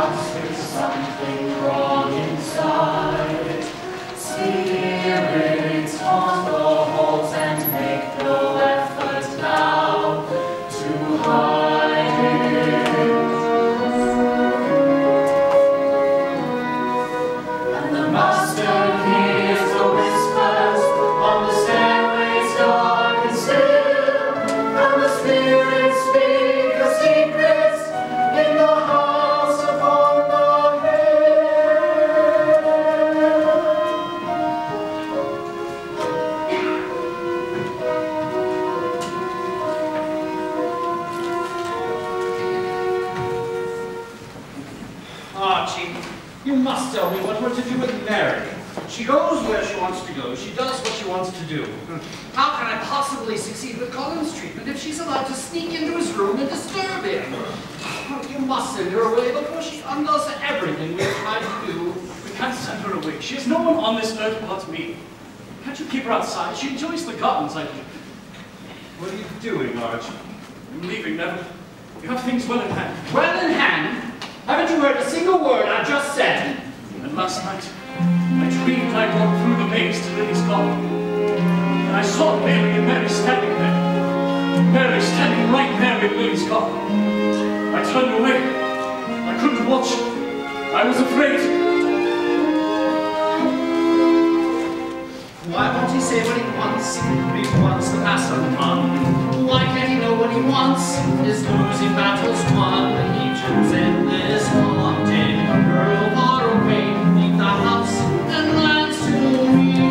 house, there's something wrong inside. Spirits haunt the halls and make no effort now to hide it. And the master hears the whispers on the stairways dark and still, and the spirits speak of secrets in the house upon the hill.
Archie, you must tell me what we're to do with Mary. She goes where she wants to go. She does what she wants to do. How can I possibly succeed with Colin's treatment if she's allowed to sneak into his room and disturb him? You must send her away before she undoes everything we've tried to do.
We can't send her away. She has no one on this earth but me. Can't you keep her outside? She enjoys the gardens, I do.
What are you doing, Archie?
I'm leaving, Neville. We have things well in hand.
Well in hand? Haven't you heard a single word I've just said?
And last night, I dreamed I walked through the maze to Lily's garden. And I saw Bailey and Mary standing there. Mary standing right there in Lily's garden. I turned away. I couldn't watch. I was afraid.
Why won't he say what he wants? He wants the past undone. Why can't he know what he wants? His losing battles won. The Egypt's endless haunted. Girl far away, leave the house and lands to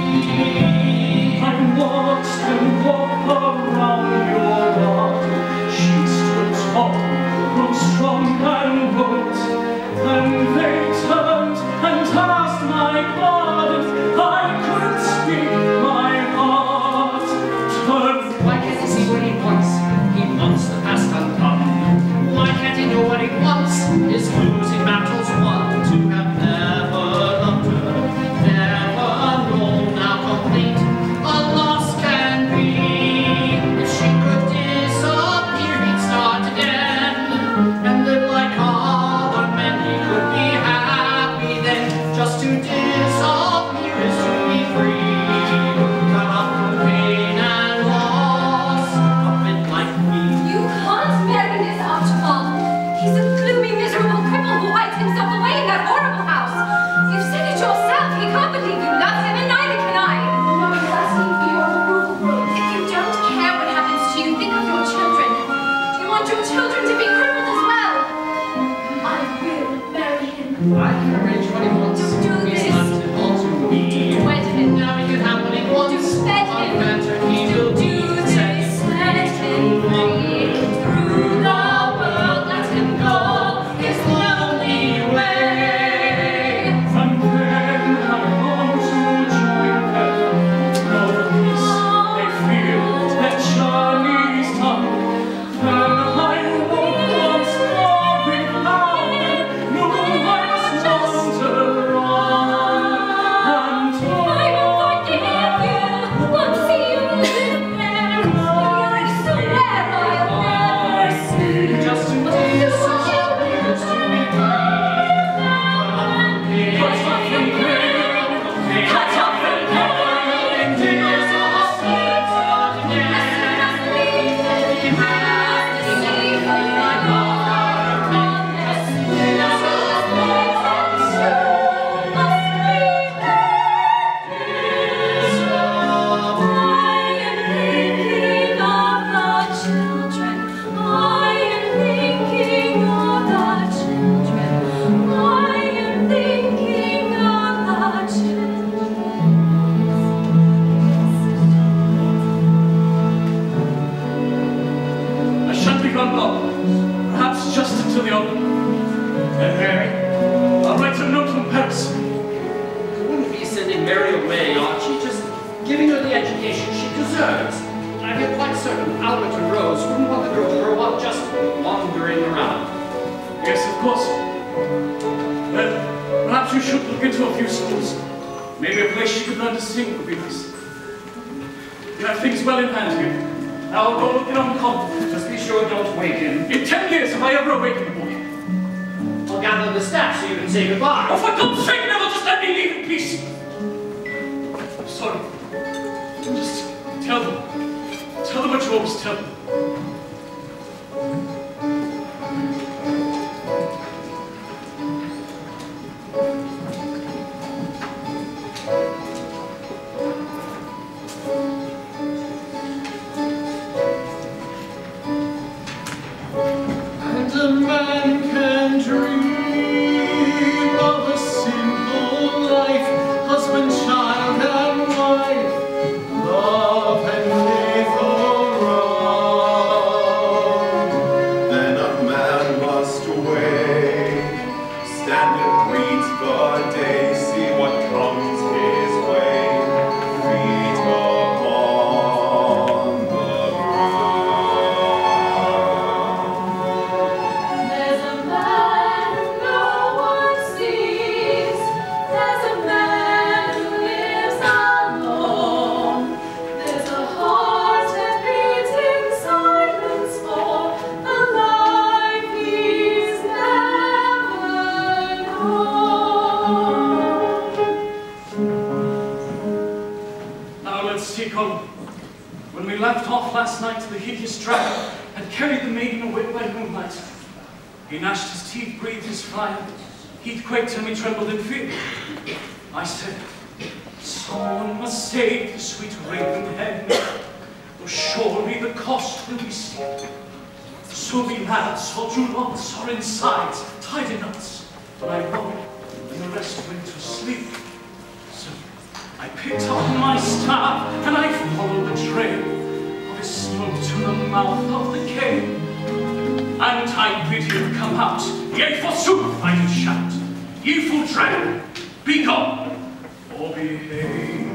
me.
I watched and walked around your garden. She stood tall, grew strong and bold. And they turned and asked my pardon. I couldn't speak, my heart turned.
Why can't he see what he wants? He wants the past undone. Why can't he know what he wants? His losing battles won. To have never loved her, never known how complete a loss can be. If she could disappear, he'd start again and live like other men. He could be happy then. Just to disappear is to be free. Cut off from pain and loss, a bit like me.
You can't marry this Archibald. He's a gloomy, miserable cripple who hides himself away in that horrible house. You've said it yourself. He can't believe you love him, and neither can I.
No, he's asking for your approval. If you don't care what happens to you, think of your children. Do you want your children to be crippled as well? I will marry him.
I can arrange what he wants.
Do
He's
this.
left it all to me.
Wed him.
Now he can have what he wants.
Do wed him.
On better he will
Do
be.
this. Let him free. Through the world, let him go his lonely way.
And then I want to join them. No peace they feel that Charlie's tongue. And I won't once more without them. No, I must wander on and on.
I will forgive you once you live there. You're somewhere I'll never see.
Just to disappear is to be free.
Cut off from pain,
Cut off from pain.
Disappear again.
He has to see my heart.
I shan't be gone long, perhaps just until the autumn. And Mary, I'll write a note from Paris.
You wouldn't be sending Mary away, Archie, just giving her the education she deserves. I feel quite certain Albert and Rose wouldn't want the girl to grow up just wandering around.
Yes, of course. Then, perhaps you should look into a few schools. Maybe a place she could learn to sing would be nice. You have things well in hand here. Now I'll go look in on the convent.
Just be sure don't wake him.
In 10 years, have I ever awakened the boy?
I'll gather the staff so you can say goodbye.
Oh, for God's sake, never just let me leave in peace. I'm sorry. Just tell them. Tell them what you always tell them.
And a man can dream of a simple life, husband, child, and wife, love and faith around.
Then a man must awake, stand and greet the day, see what comes his way, feet upon the ground.
There's a man who no one sees. There's a man who lives alone. There's a heart that beats in silence for the life he's never known.
Now let's take on. When we left off last night, the hideous dragon had carried the maiden away by moonlight. He gnashed his teeth, breathed his fire. He'd quaked and we trembled in fear. I said, someone must save the sweet raven-haired maid, or surely the cost will be steep. So we lads all drew lots our insides, tied in knots, but I rode, and the rest went to sleep. So I picked up my staff, and I followed the trail of his smoke to the mouth of the cave. And I bid him come out, yea, forsooth, I did shout, ye fool dragon, be gone, or behave.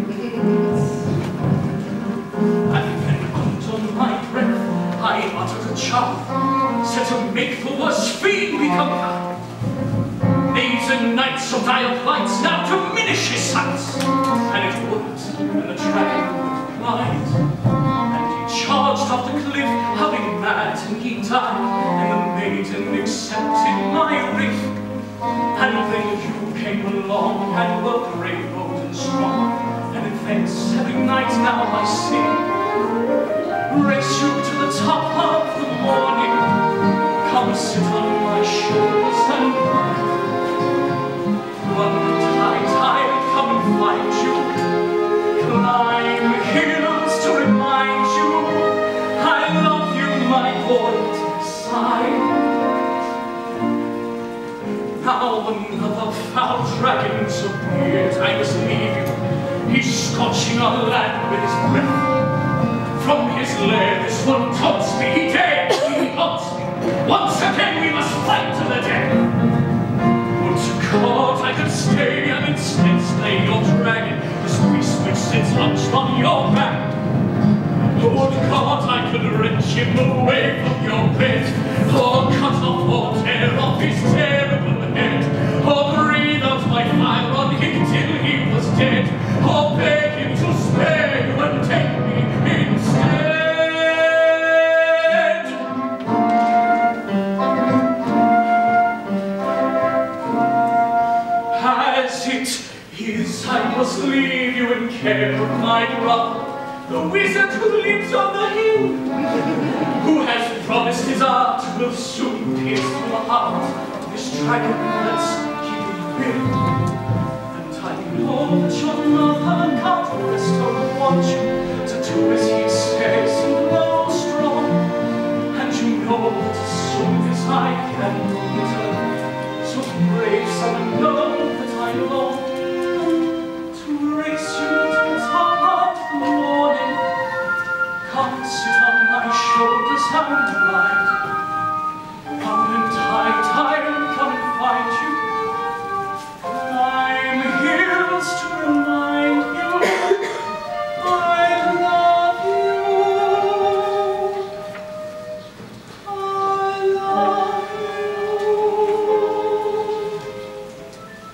And then under my breath, I uttered a charm, set to make the worst fiend become calm. Days and nights of dire plights now diminish his sights, and it worked, and the dragon lied. And he charged off the cliff, having mad, and he died, and the maiden accepted my ring. And then you came along, and were brave, bold, and strong, and in thanks every night now I sing. Race you to the top of the morning, come sit on my shoulders and run tide, come and find you. Climb hills to remind you I love you, my boy, side. Now another foul dragon's appeared, I must leave you. He's scorching our land with his breath. From his lair this one taunts me, he dares, he haunts me. Once again we must fight to the death. Would to God I could stay and instead slay your dragon, this beast which sits hunched on your back. Would God I could wrench him away from your bed, or cut off or tear off his terrible head, or breathe out my fire on him till he was dead, or beg him to spare you and take me instead. As it is, I must leave you in care of my brother, the wizard who lives on the hill, who has promised his art will soon pierce to the heart this dragon that's keeping will. And I know that your mother can't rest or want you to do as he says and grow strong. And you know that as soon as I can return, so brave son, know that I long to race you to the top of the morning. Come sit on my shoulders and ride. Come and tide, come and find you. Climb hills to remind you I love you. I love you.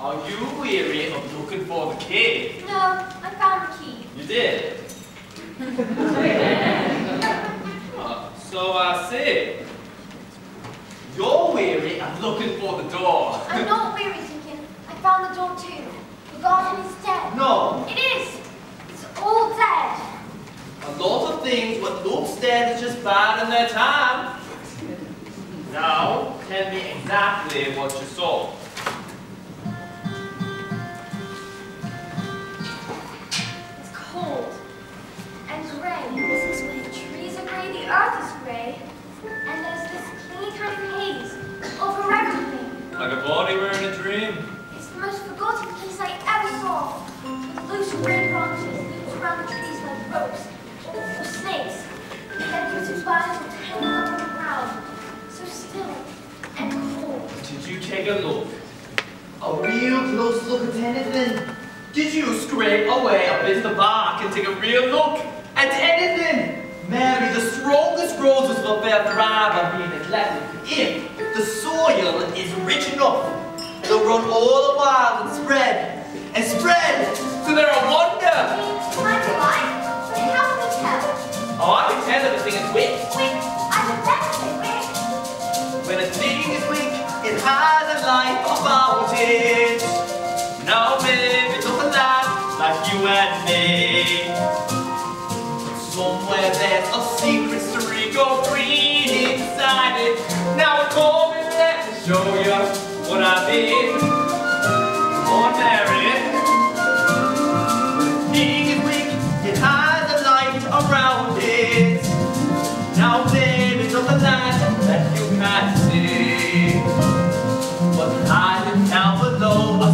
Are you weary of looking for the key?
No, I found the key.
You did? So I see. You're weary of looking for the door.
I'm not weary, Tinkin. I found the door too. The garden is dead.
No.
It is. It's all dead.
A lot of things what looks dead is just bad in their time. Now, tell me exactly what you saw.
It's cold and grey. This is where the trees are grey, the earth is grey, and there's this clingy kind of haze over everything.
Like a body wearing a dream.
It's the most forgotten place I ever saw. With loose grey branches looped around the trees like ropes or snakes. And beautiful bodies were hanging up on the ground, so still and cold.
Did you take a look? A real close look at anything? Did you scrape away a bit of the bark and take a real look at anything? Mary, the strongest roses will bear thrive on being neglected if the soil is rich enough. They'll run all the while and spread, so they're a wonder.
Am I blind? But how can you tell?
Oh, I can tell everything is weak.
Wait, I would never say wait.
When a thing is weak, it has a life about it. Now, baby, it's a lad like you and me. Somewhere there's a secret story go green inside it. Now come and let me show you what I mean. Ordinary. When a thing is weak, it has a light around it. Now baby, it's a land that you can't see. But hiding down below,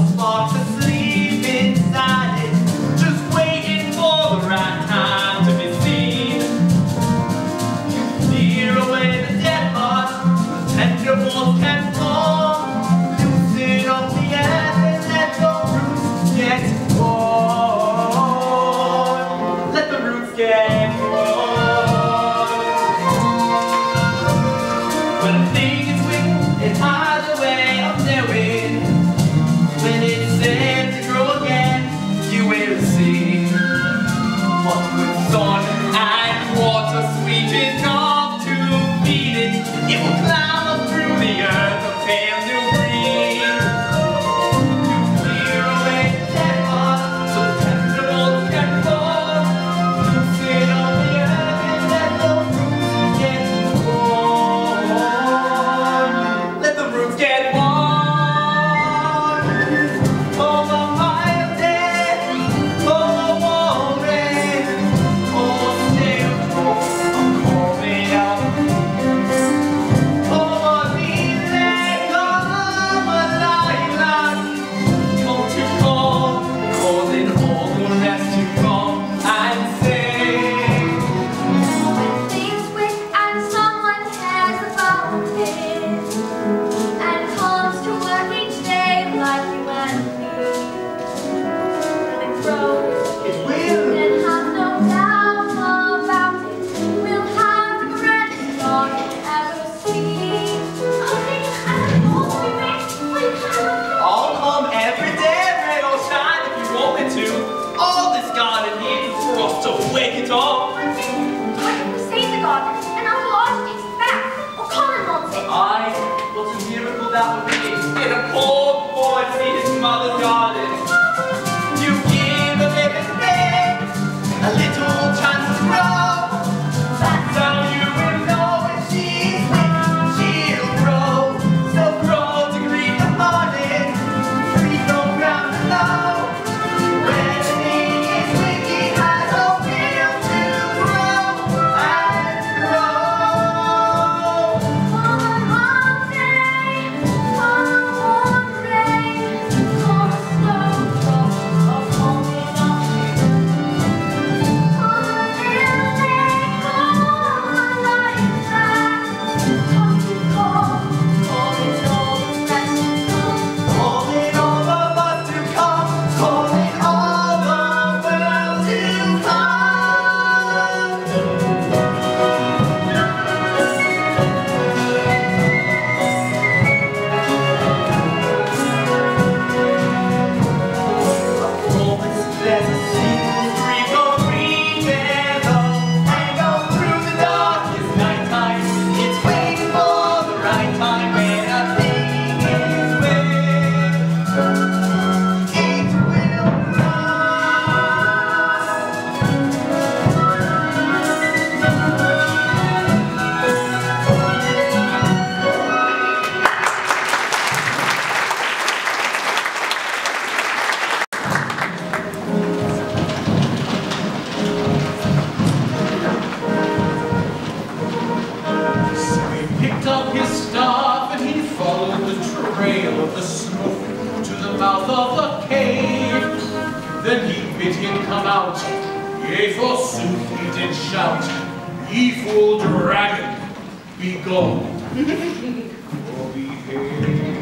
mouth of the cave. Then he bid him come out. Yea, forsooth he did shout, "Ye fool dragon, be gone, or behave."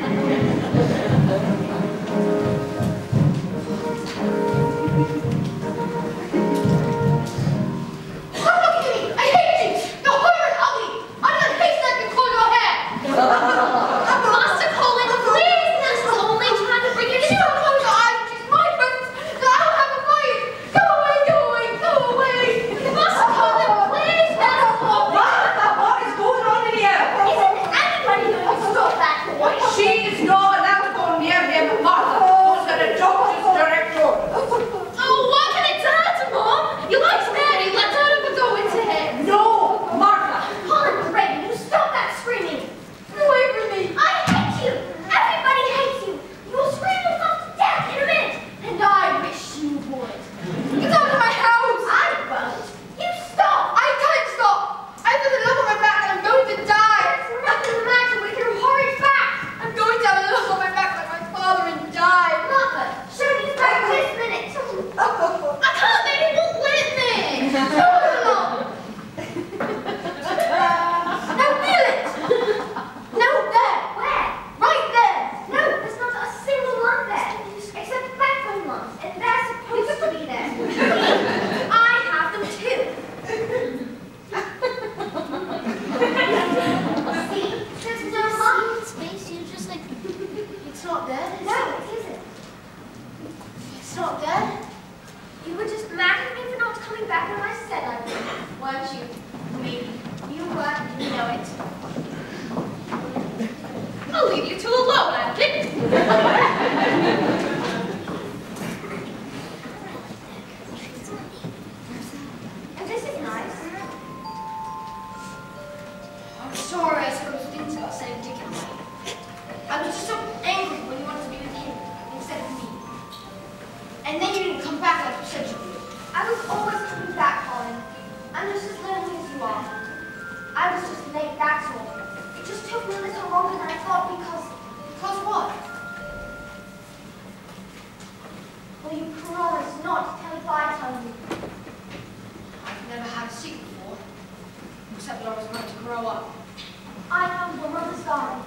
Master Colin, please, this is only trying to bring you to your close your eyes, which is my presence, that I will have a fight. Go away, go away, go away. Master Colin, please, Master Colin.
What is going on in here?
Isn't anybody going to stop that boy?
She is not allowed to go near him, Martha. Those are the doctor's direct orders.
Oh, what can it do, Mom? You like Mary, let her ever go into him.
No, Martha.
Colin, Reagan, you stop that screaming. Away from me. I hate you. Everybody hates you. You will scream yourself to death in a minute. And I wish you would. Get out of my house. I won't. You stop. I can't stop. I have a look on my back and I'm going to die. There's nothing the matter with your horrid back. I'm going to have a look on my back like my father and die. Mother, show me his back this minute. I can't, baby. It won't let me. Show it along. Now feel it. No, there. Where? Right there. No, there's not a single one there. Except backbone ones. And they're supposed to be there. I have them too. See? There's no mark in space. You're just like, it's not there. No, it isn't. It's not there. You were just mad at me for not coming back when I said I would, weren't you? Maybe. You were. You know it. I'll leave you two alone, Anakin. And this is nice. I'm sorry, I suppose things got so ridiculous. I was just so angry when you wanted to be with him instead of me. And then you didn't come back like you said you would. I was always coming back, Colin. I'm just as lonely as you are. I was just late, that's all. It just took me a little longer than I thought because what? Well, you promised not to tell if I tell you. I've never had a secret before, except that I was meant to grow up. I found your mother's garden.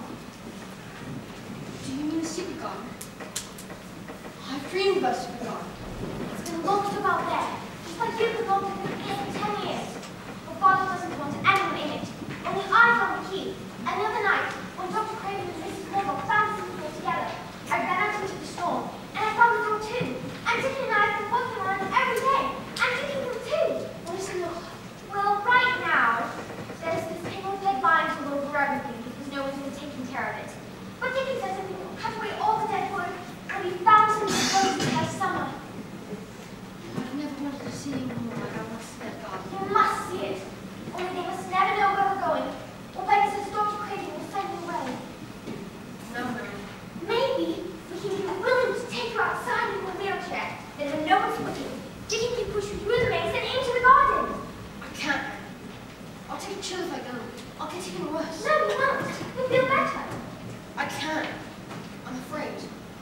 Do you mean the secret garden? I've dreamed about a secret garden. It's been locked about there, just like you could lock it for 10 years. But Father doesn't want anyone in it. Only I found the key. And the other night, when Dr. Craven and Mrs. Neville found the people together, I ran out into the storm, and I found the door too. And Dickie and I have been working on it every day. And Dickie will too. What is it? Well, right now, there's this single dead vine to look over everything because no one's been taking care of it. But Dickie says if we can cut away all the dead wood, there'll be thousands of roses by summer. I've never wanted to see anyone like I want to see that garden. You must see it. Only they must never know where we're going. Or Becca says Dr. Craven will send me away. No, Mary. Maybe we can be willing to take her outside in a wheelchair. Then when no one's looking, Dickie can push you through the maze and into the garden. I can't. I'll take a chill if I go. I'll get even worse. No, you won't. You'll feel better. I can't. I'm afraid.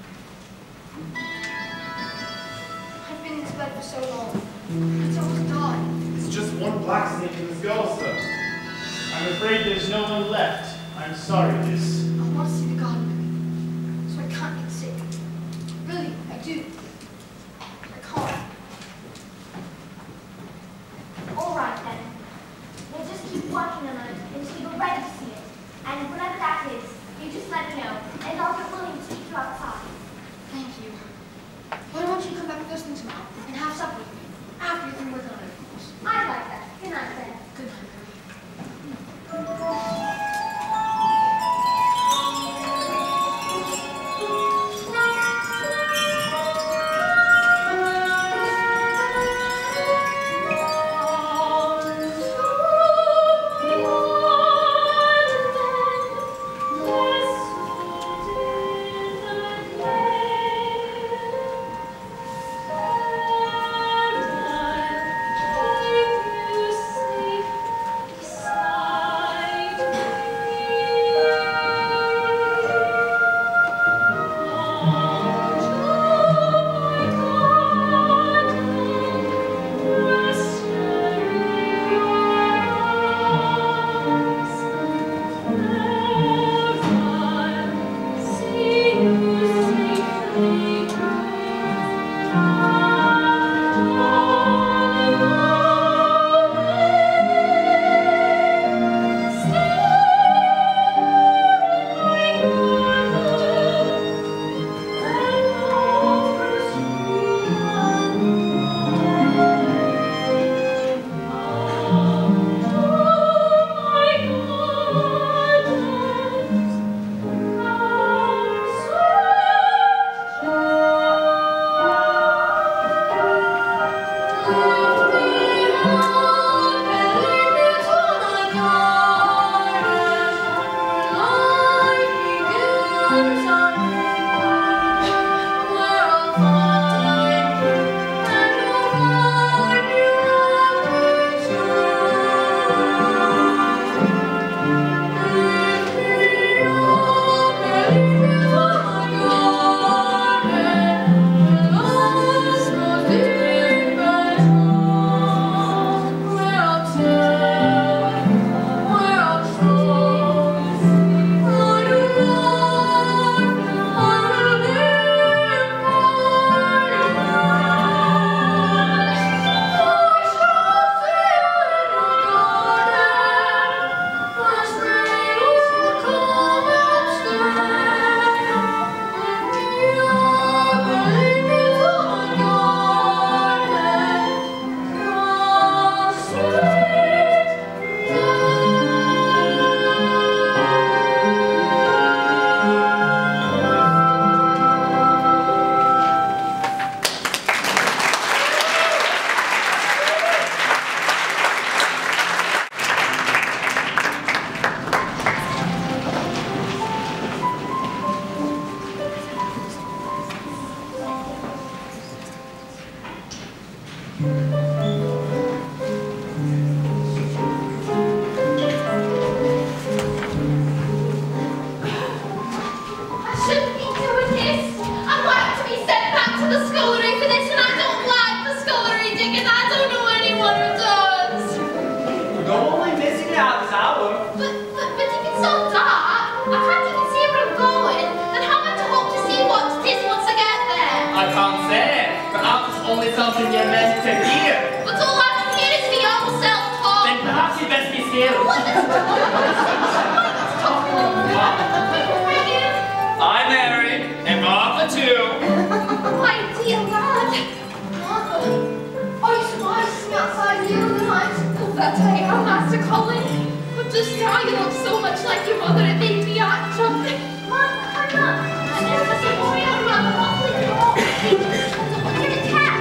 I've been in this bed for so long. It's almost died.
It's just one black snake in the skull, sir. I'm afraid there's no one left. I'm sorry, miss.
I want to see the garden, so I can't get sick. Really, I do. I can't. All right then. We'll just keep working on it until you're ready to see it. And whenever that is, you just let me know, and I'll get willing to take you outside. Thank you. Why don't you come back first thing tomorrow and have supper with me after you've been working on it, of course. I'd like that. Good night then. Good night, Mary. I shouldn't be doing this. I'm like to be sent back to the scullery for this, and I don't like the scullery, Dick, and I don't know anyone who does.
You're only missing out this hour.
But if it's so dark, I can't even see where I'm going, then how am I to hope to see what it is once I get there?
I can't say. Perhaps it's only something you're meant to hear.
But all I can hear is my own self-talk.
Then perhaps you'd best be still. I'm Mary, and Martha too.
My dear lad. Martha, are you surprised outside here in the night? Oh, that I am, Master Colin. But just now you look so much like your mother, it made me act jumping. Martha, I'm not. I never got the boy out around the awfully cold. Don't hear the cat.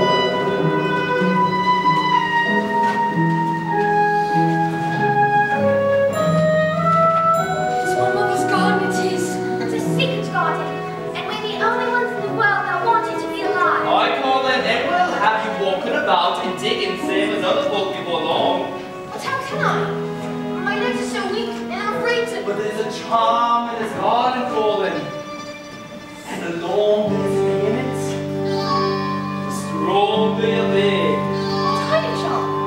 It's my mother's garden, it is. It's a secret garden. And we're the only ones in the world that want it to be alive.
I call it, and we'll have you walking about and digging same as other folk before long.
But how can I? My legs are so weak and I'm afraid to.
But there's a charm in this garden, Colin. And the longer it's minutes, the stronger you'll be.
Tiny charm.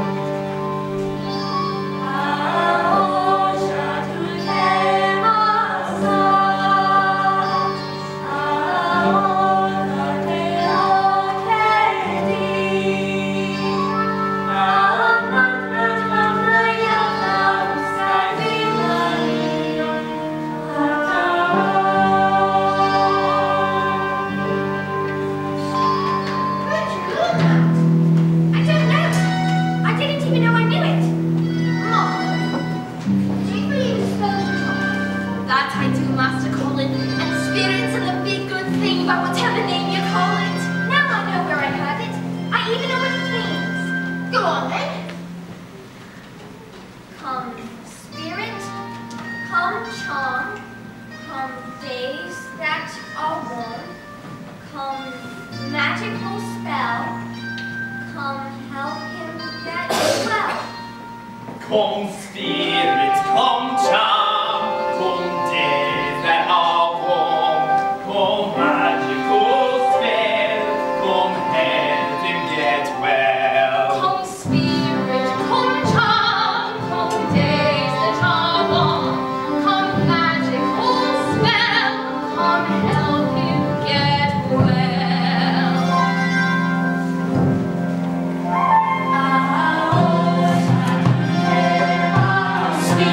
Come spirit, come charm, come days that are warm, come magical spell, come help him get well.
Come spirit, come charm, come days that are warm, come magical spell, come help him get well. Spirit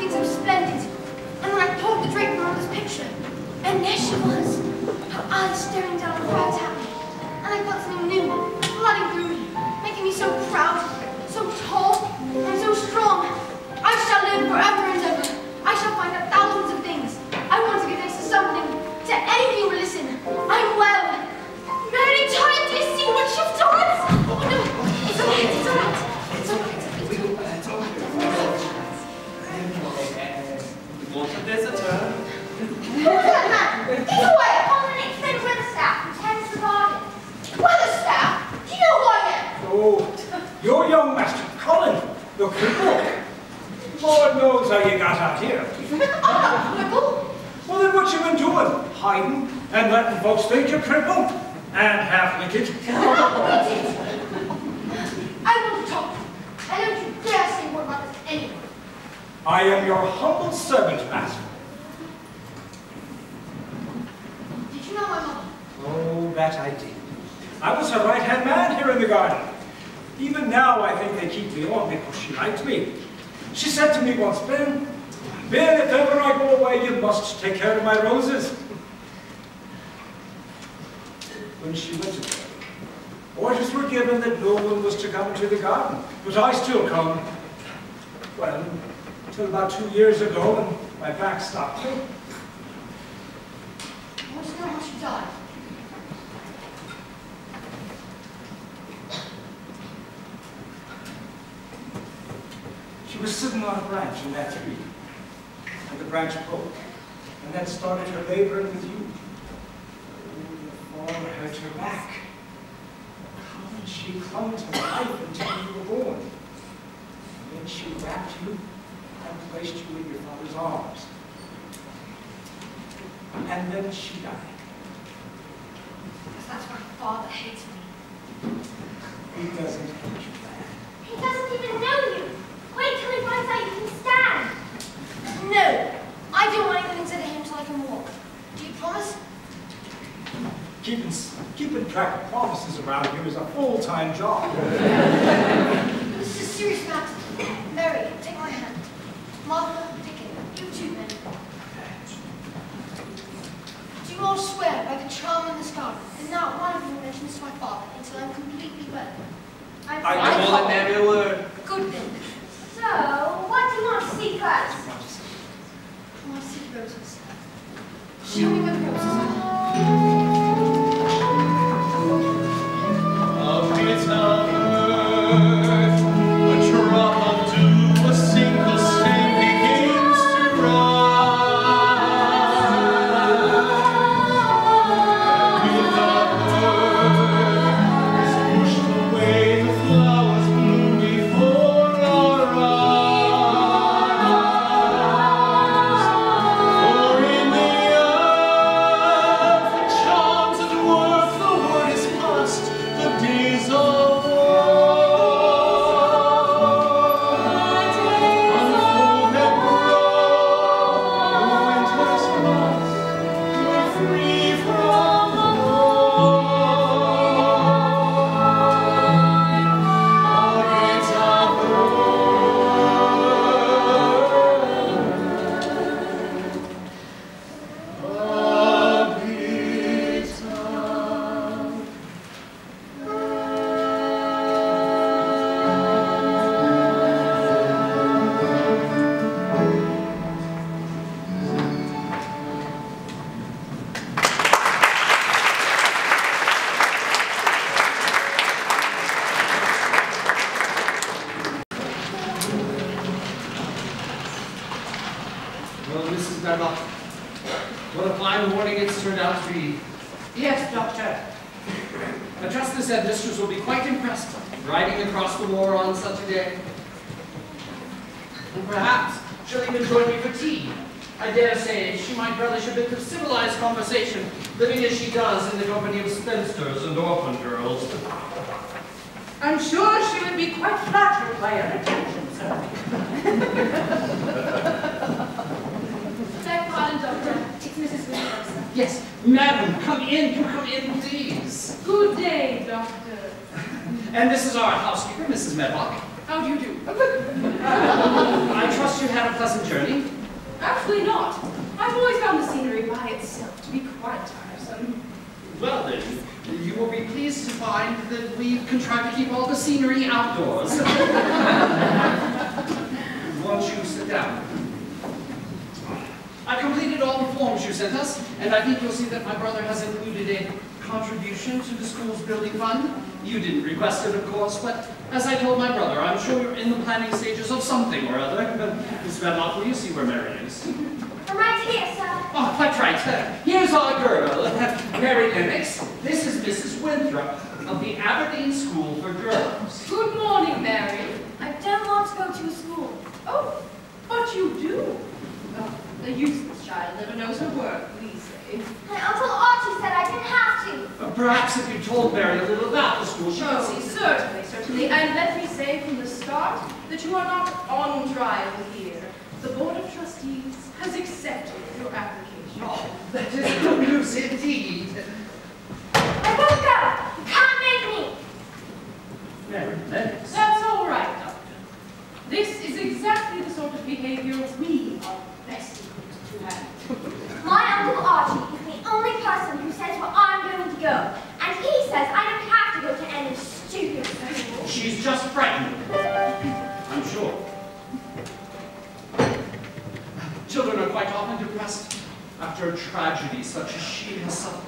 everything so splendid. And then I pulled the drape from this picture, and there she was, her eyes staring down right at me. And I felt something new, flooding through me, making me so proud, so tall, and so strong. I shall live forever and ever. I shall find out thousands of things. I want to give thanks to something, to anything will listen. I'm well. Mary Tyler, do you see what you've done? Oh no, it's alright, it's alright. It's alright.
Want a visitor?
Who's that man? Get away! Dominic, then Weatherstaff, who tends the garden. Weatherstaff? Do you know who I am?
Oh, your young master, Colin, the cripple. Lord knows how you got out here.
Cripple?
Well, then what you been doing? Hiding and letting folks think you're crippled and half-naked?
I won't talk. I don't you dare say a word about this anywhere.
I am your humble servant, master.
Did you know my mother?
Oh, that I did. I was her right-hand man here in the garden. Even now, I think they keep me on because she liked me. She said to me once, Ben, if ever I go away, you must take care of my roses. When she went away, orders were given that no one was to come into the garden, but I still come. Well, until about 2 years ago, and my back stopped me.
I want to know how she died.
She was sitting on a branch in that tree, and the branch broke, and then started her laboring with you. Oh, the fall hurt her back. How did she clung to life until you were born? And then she wrapped you and placed you in your father's arms. And then she died.
Because that's why Father hates me.
He doesn't hate you, man.
He doesn't even know you. Wait till he finds out you can stand. No, I don't want anything to him until I can walk. Do you promise?
Keeping track of promises around here is a full-time job.
This is a serious matter. Mary, take my hand. Martha, Dickon, you two men. Do you all swear by the charm in this garden that not one of you mentions my father until I'm completely well?
I will never a word.
Good then. So, what do you want to see first? I want to see the roses. Show me where the roses are.
A bit of earth, a drop of dew, a single stain begins to rise. With the earth is pushed away, the flowers bloom before our eyes. For in the earth, the charms at work, the word is past, the days of war. Unfold and grow, the winter's past, we're free from the cold. A bit of earth, a bit of
Well, Mrs. Medlock, what a fine morning it's turned out to be.
Yes, Doctor.
I trust this headmistress will be quite impressed riding across the moor on such a day. And perhaps she'll even join me for tea. I dare say she might relish a bit of civilized conversation, living as she does in the company of spinsters and orphan girls.
I'm sure she would be quite flattered by your attention, sir.
Beg pardon, Doctor. It's Mrs. Williams.
Yes, madam, come in, please.
Good day, Doctor.
And this is our housekeeper, Mrs. Medlock.
How do you do?
I trust you had a pleasant journey.
Actually not. I've always found the scenery by itself to be quite tiresome.
Well then, you will be pleased to find that we've contrived to keep all the scenery outdoors. Won't you sit down? I've completed all the forms you sent us, and I think you'll see that my brother has included a contribution to the school's building fund. You didn't request it, of course, but as I told my brother, I'm sure you're in the planning stages of something or other. Miss Vedlock, will you see where Mary is?
I'm right here, sir.
Oh, quite right. Here's our girl, Mary Lennox. This is Mrs. Winthrop of the Aberdeen School for Girls.
Good morning, Mary.
I don't want to go to school.
Oh, but you do. Oh, the useless child never knows her work, we say.
My Uncle Archie said I didn't have to.
Perhaps if you told Mary a little about the school, she would see.
Certainly. And let me say from the start that you are not on trial here. The Board of Trustees has accepted your application.
Oh, that is good news indeed.
I won't go. You can't make me.
Mary Lennox.
That's all right, Doctor. This is exactly the sort of behavior we are best equipped to handle.
My Uncle Archie is the only person who says where I'm going to go. And he says I don't have to go to any stupid school.
She's just frightened. I'm sure. Children are quite often depressed after a tragedy such as she has suffered.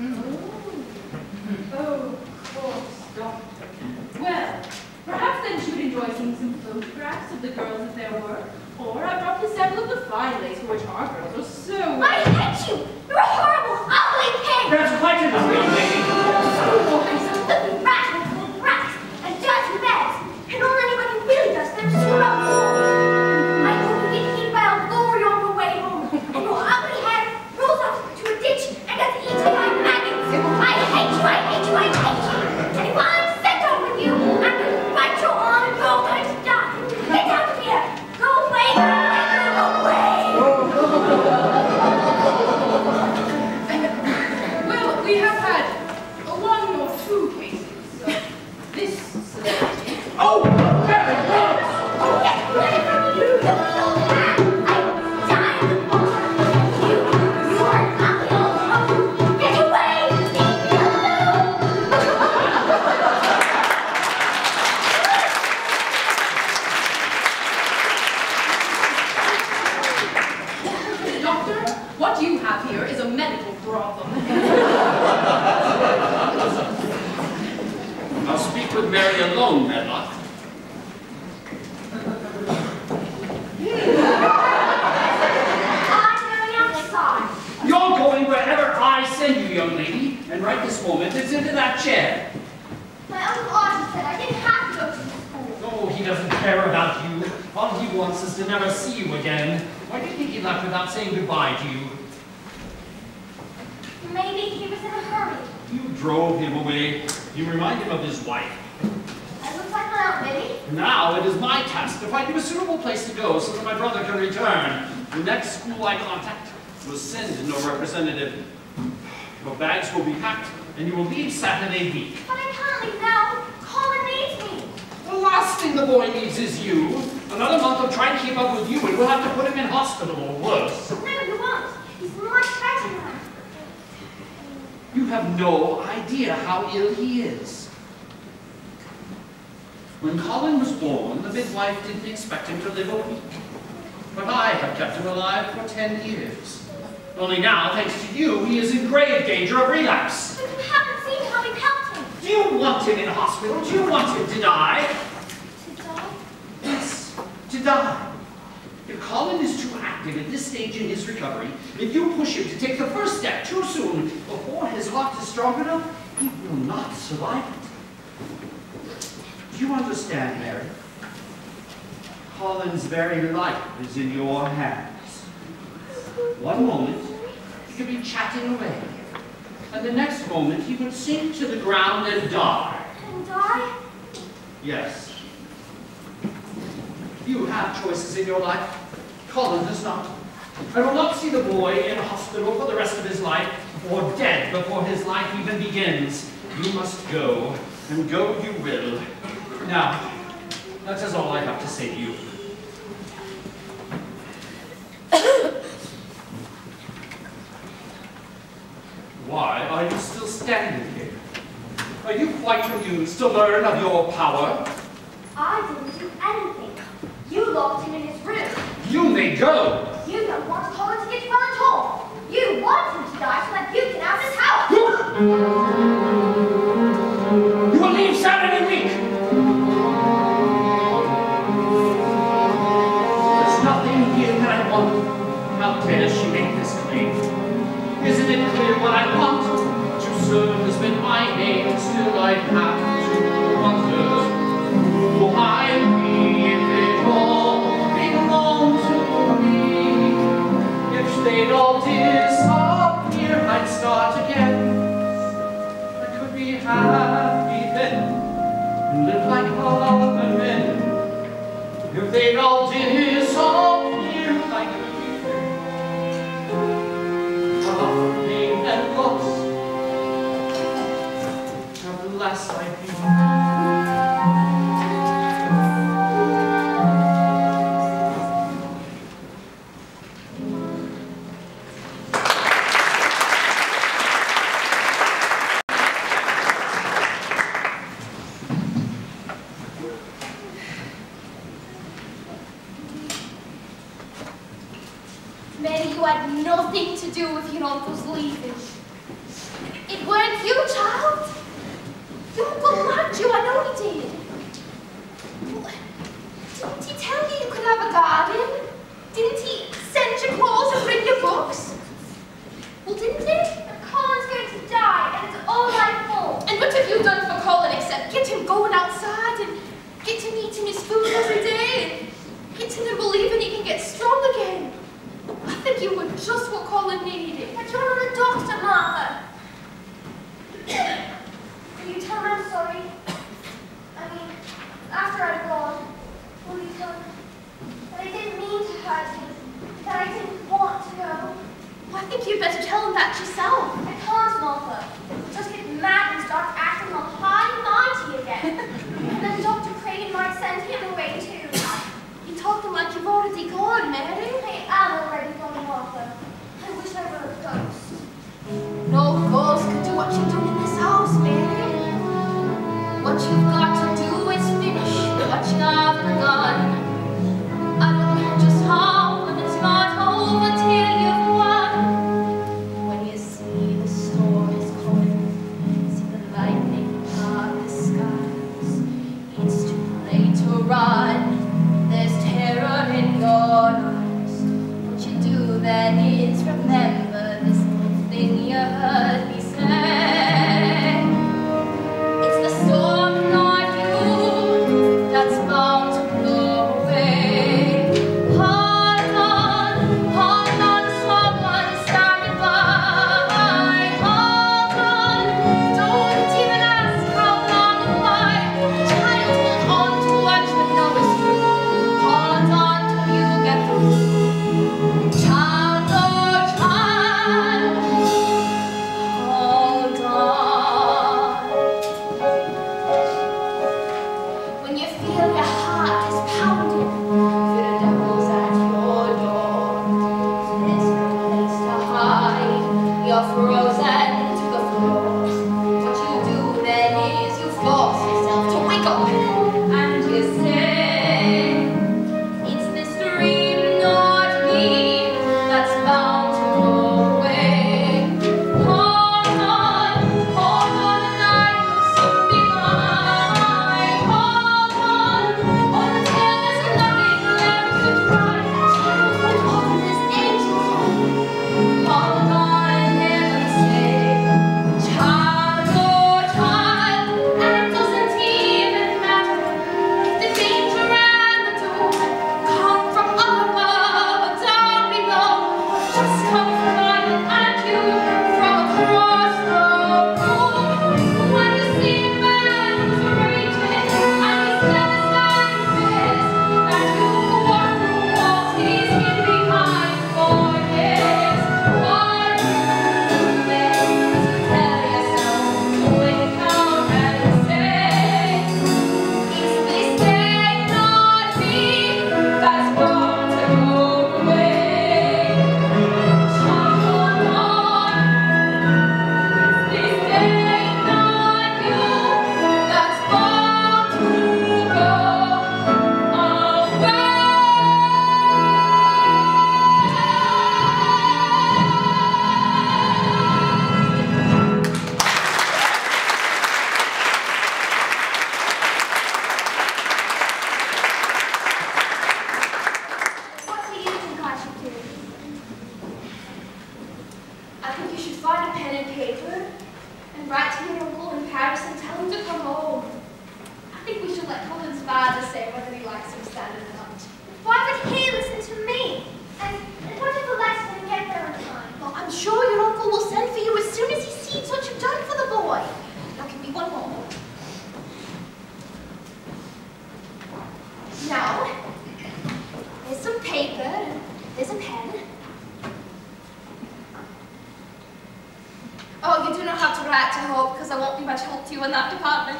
Oh, of course, Doctor. Well, perhaps then she would enjoy seeing some photographs of the girls at their work. Or I brought the sample of the fine lace for which our girls are so...
I hate you! You're a horrible, ugly pig!
That's quite enough, young lady.
Little rats with rats and dirty beds. And all anybody really does is screw up walls. I hope you get hit by a lorry on your way home. And your ugly head rolls off to a ditch and gets eaten by maggots. I hate you, I hate you, I hate you. And if I'm set off with you, I'm going to bite your arm and you're going to die. Get out of here! Go away, go away, go away!
Well, we have had one or two cases of this severity.
Oh, Mary Lennox!
Oh, get away from you, you little rat! I'm dying of boredom. You're an ugly old puppy. Get away! Leave me alone!
Doctor, what you have here is a medical problem.
I'll speak with Mary alone, Medlock.
I'm going outside.
You're going wherever I send you, young lady. And right this moment, it's into that chair.
My Uncle Archie said I didn't have to go to school.
Oh, he doesn't care about you. All he wants is to never see you again. Why do you think he left without saying goodbye to you?
Maybe he was in a hurry.
You drove him away. You remind him of his wife.
I look like my Aunt Minnie.
Now it is my task to find you a suitable place to go so that my brother can return. The next school I contact will send no representative. Your bags will be packed and you will leave Saturday week.
But I can't leave now. Colin needs me.
The last thing the boy needs is you. Another month of trying to keep up with you and we'll have to put him in hospital or worse.
No, you won't. He's much better now.
You have no idea how ill he is. When Colin was born, the midwife didn't expect him to live a week. But I have kept him alive for 10 years. Only now, thanks to you, he is in grave danger of relapse.
But you haven't seen how we've helped him.
Do you want him in hospital? Do you want him to die?
To die?
Yes, to die. If Colin is too active at this stage in his recovery, if you push him to take the first step too soon, before his heart is strong enough, he will not survive it. Do you understand, Mary? Colin's very life is in your hands. One moment, he could be chatting away, and the next moment he would sink to the ground and die.
And die?
Yes. You have choices in your life. Colin does not. I will not see the boy in a hospital for the rest of his life, or dead before his life even begins. You must go, and go you will. Now, That is all I have to say to you. Why are you still standing here? Are you quite amused to learn of your power?
I didn't do anything. You locked him in his room.
You may go!
You don't want Colin to get well at all. You want him to die so that you can have his house.
You will leave Saturday week! There's nothing here that I want. How dare she make this claim? Isn't it clear what I want? To serve has been my name, still I have to wonder who I be if it all belonged to me. If they'd all disappear, I'd start again. I could be happy then and live like other men. If they'd all disappear, I could be free. Of pain and loss, alas I feel.
Mary, you had nothing to do with your uncle's leaving. It weren't you, child. Your uncle liked you, I know he did. Well, didn't he tell you you could have a garden? Didn't he send you clothes and bring you books? Well, didn't he?
But Colin's going to die, and it's all my fault.
And what have you done for Colin except get him going outside and get him eating his food every day and getting him believing he can get strong again? I think you were just what Colin needed.
But you're not a doctor, Martha. Will you tell him I'm sorry? I mean, after I've gone, will you tell him that I didn't mean to hurt him, that I didn't want to go?
Well, I think you'd better tell him that yourself.
I can't, Martha. He'll just get mad and start acting all high and mighty again. And then Dr. Crane might send him away too.
You talk to him like you've already gone, Mary.
I am already gone, Martha. I wish I were a ghost.
No ghost can do what you're doing in this house, Mary. What you've got to do is finish what you have begun. I don't know just how, but it's not over till you've won. When you see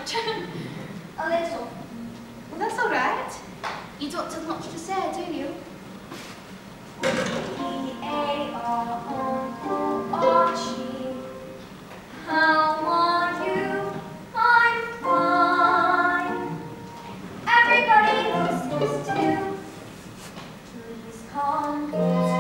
much.
A little.
Well, that's all right. You don't have much to say, do you?
Archie, how are you? I'm fine. Everybody listens to. Please come to.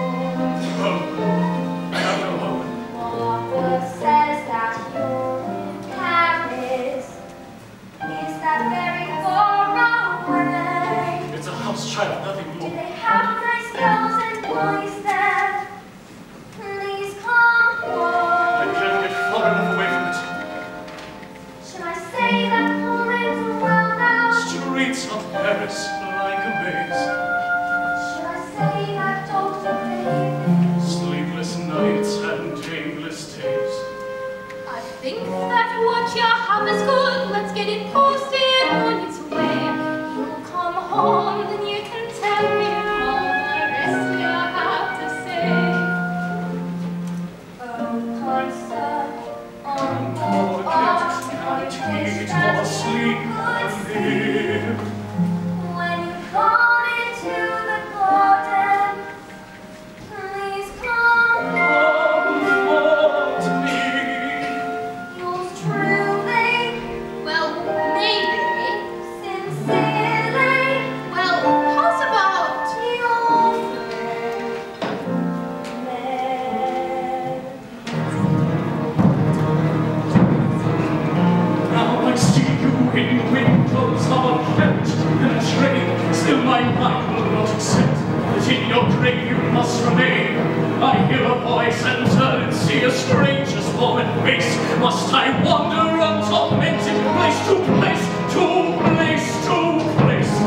I have no home.
Mother says that you're in Paris. Is that very far away?
It's a house child, nothing
Do
more.
they have nice girls and boys there? Please come home.
I can't get far enough away from it.
Should I say that Poland's well now?
Streets of Paris like a maze.
Should I say that dogs are bathing?
Sleepless nights and aimless days.
I think that what you have is good. Let's get it posted on its way. You'll come home, then you can tell me all the rest you have to say.
Oh, kind sir, on
Or
board
get
Archie,
can't
I wish
eat
that
or
you
sleep
could
or
see.
live.
When you come into the garden, please come home.
To me.
Yours truly,
Well, maybe.
sincerely,
Well, how's about
your friend, Mary.
Now I see you in windows of a carriage and a train. Still my mind will not accept that in your grave you must remain. I hear a voice and turn and see a stranger's form and face. Must I wander untormented place to place, to place, to place?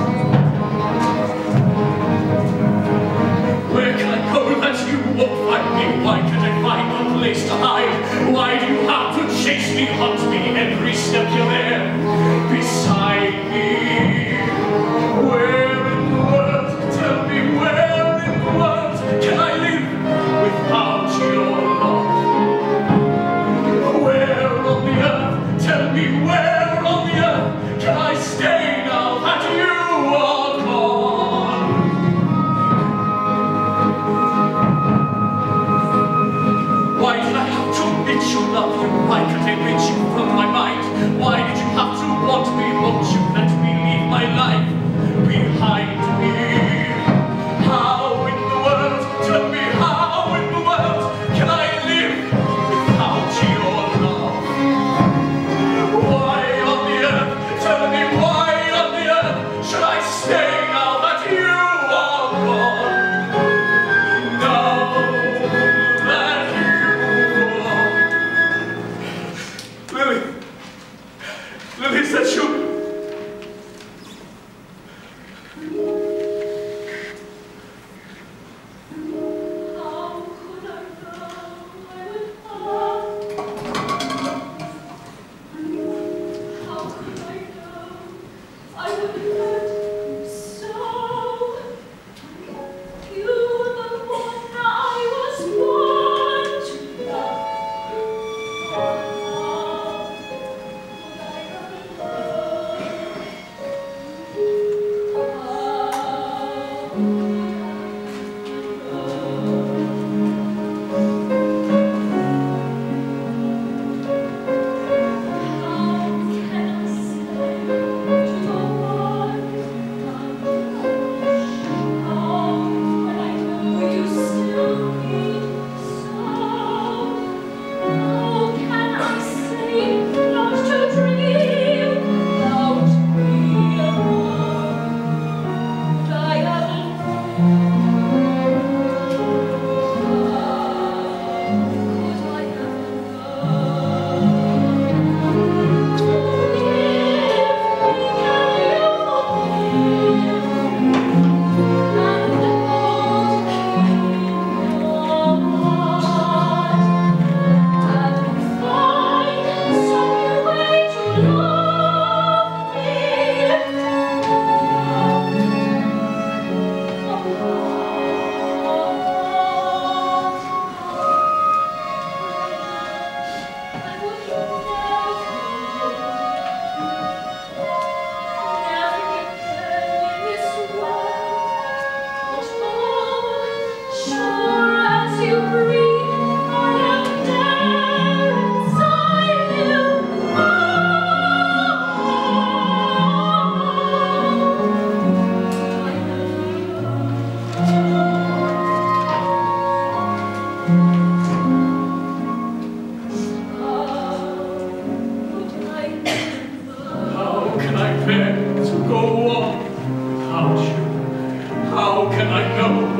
Where can I go that you won't find me? Why can't I find a place to hide? Why do you have to chase me, hunt me every step you're there? Beside me, where in the world, tell me where in the world can I live without your love? Where on the earth, tell me where on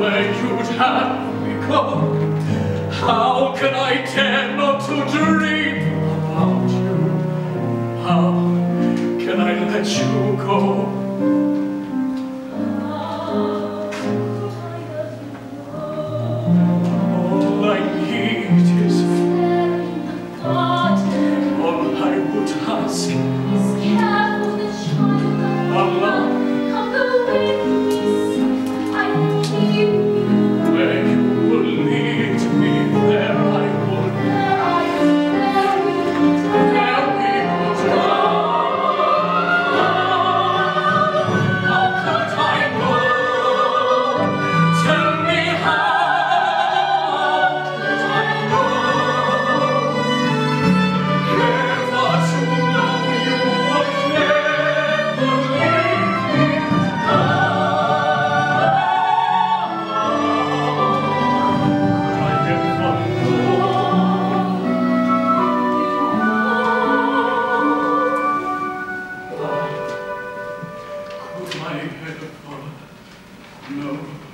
where you'd have me go. How can I dare not to dream about you? How can I let you go? All I need is all I would ask. Allah, where you will lead me, there I would. There we would go. How could I know? Tell me how could I know? Never to know you would never leave me. Could my head upon? No.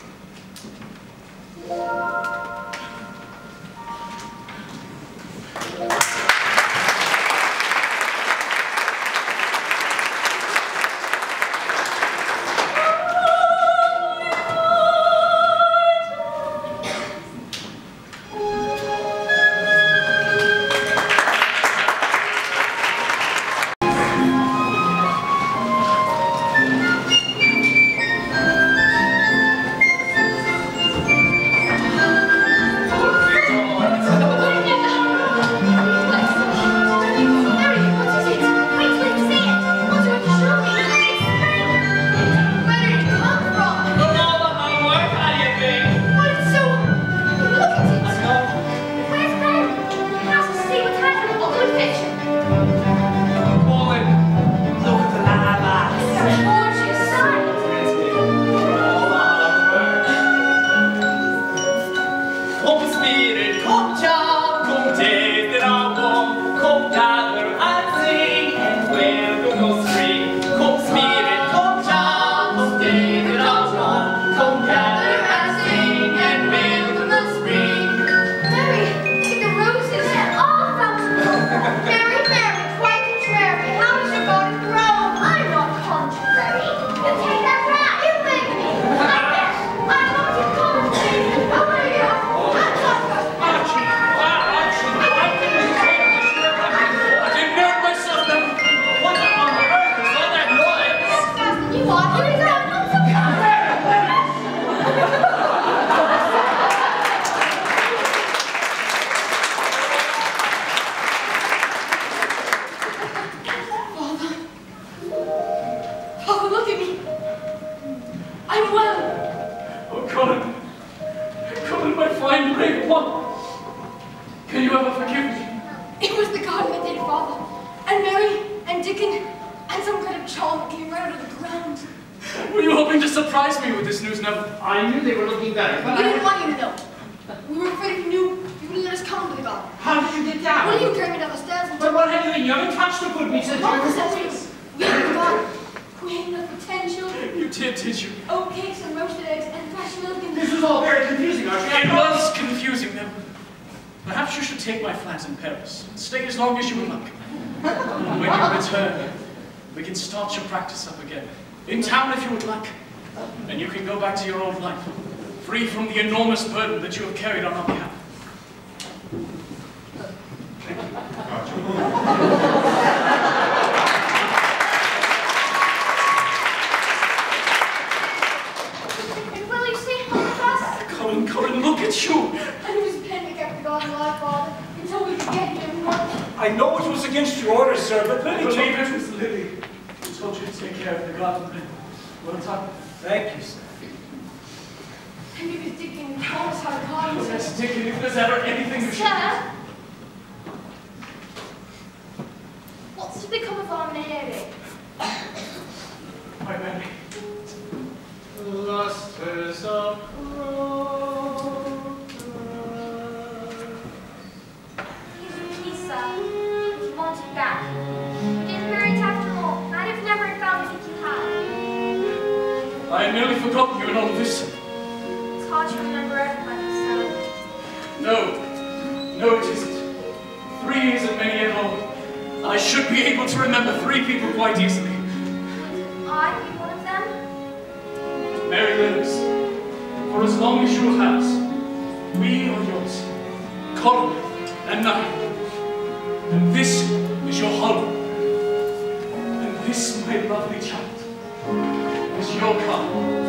Free from the enormous burden that you have carried on our behalf.
Will you see us?
Corin, look at you!
And it was Penn that kept the garden alive, Father, until we could get here.
I know it was against your orders, sir, but Lily told
Believe it was Lily who told you to take care of the garden. Well done.
Thank you, sir.
And because Dickon told us how to call him.
Yes, Dickon, if there's ever anything you should...
Sir? What's to become of our Mary?
My Mary.
Lustres of
Please, sir. You want it back. You didn't marry it after all. I'd have never found it if you had.
I had nearly forgotten you in all this.
It's hard to remember everybody, so...
No, it isn't. 3 isn't many at all. I should be able to remember 3 people quite easily.
Would I be one of them?
Mary Lennox, for as long as you're ours, we are yours. Colin and Nine. And this is your home. And this, my lovely child, is your car.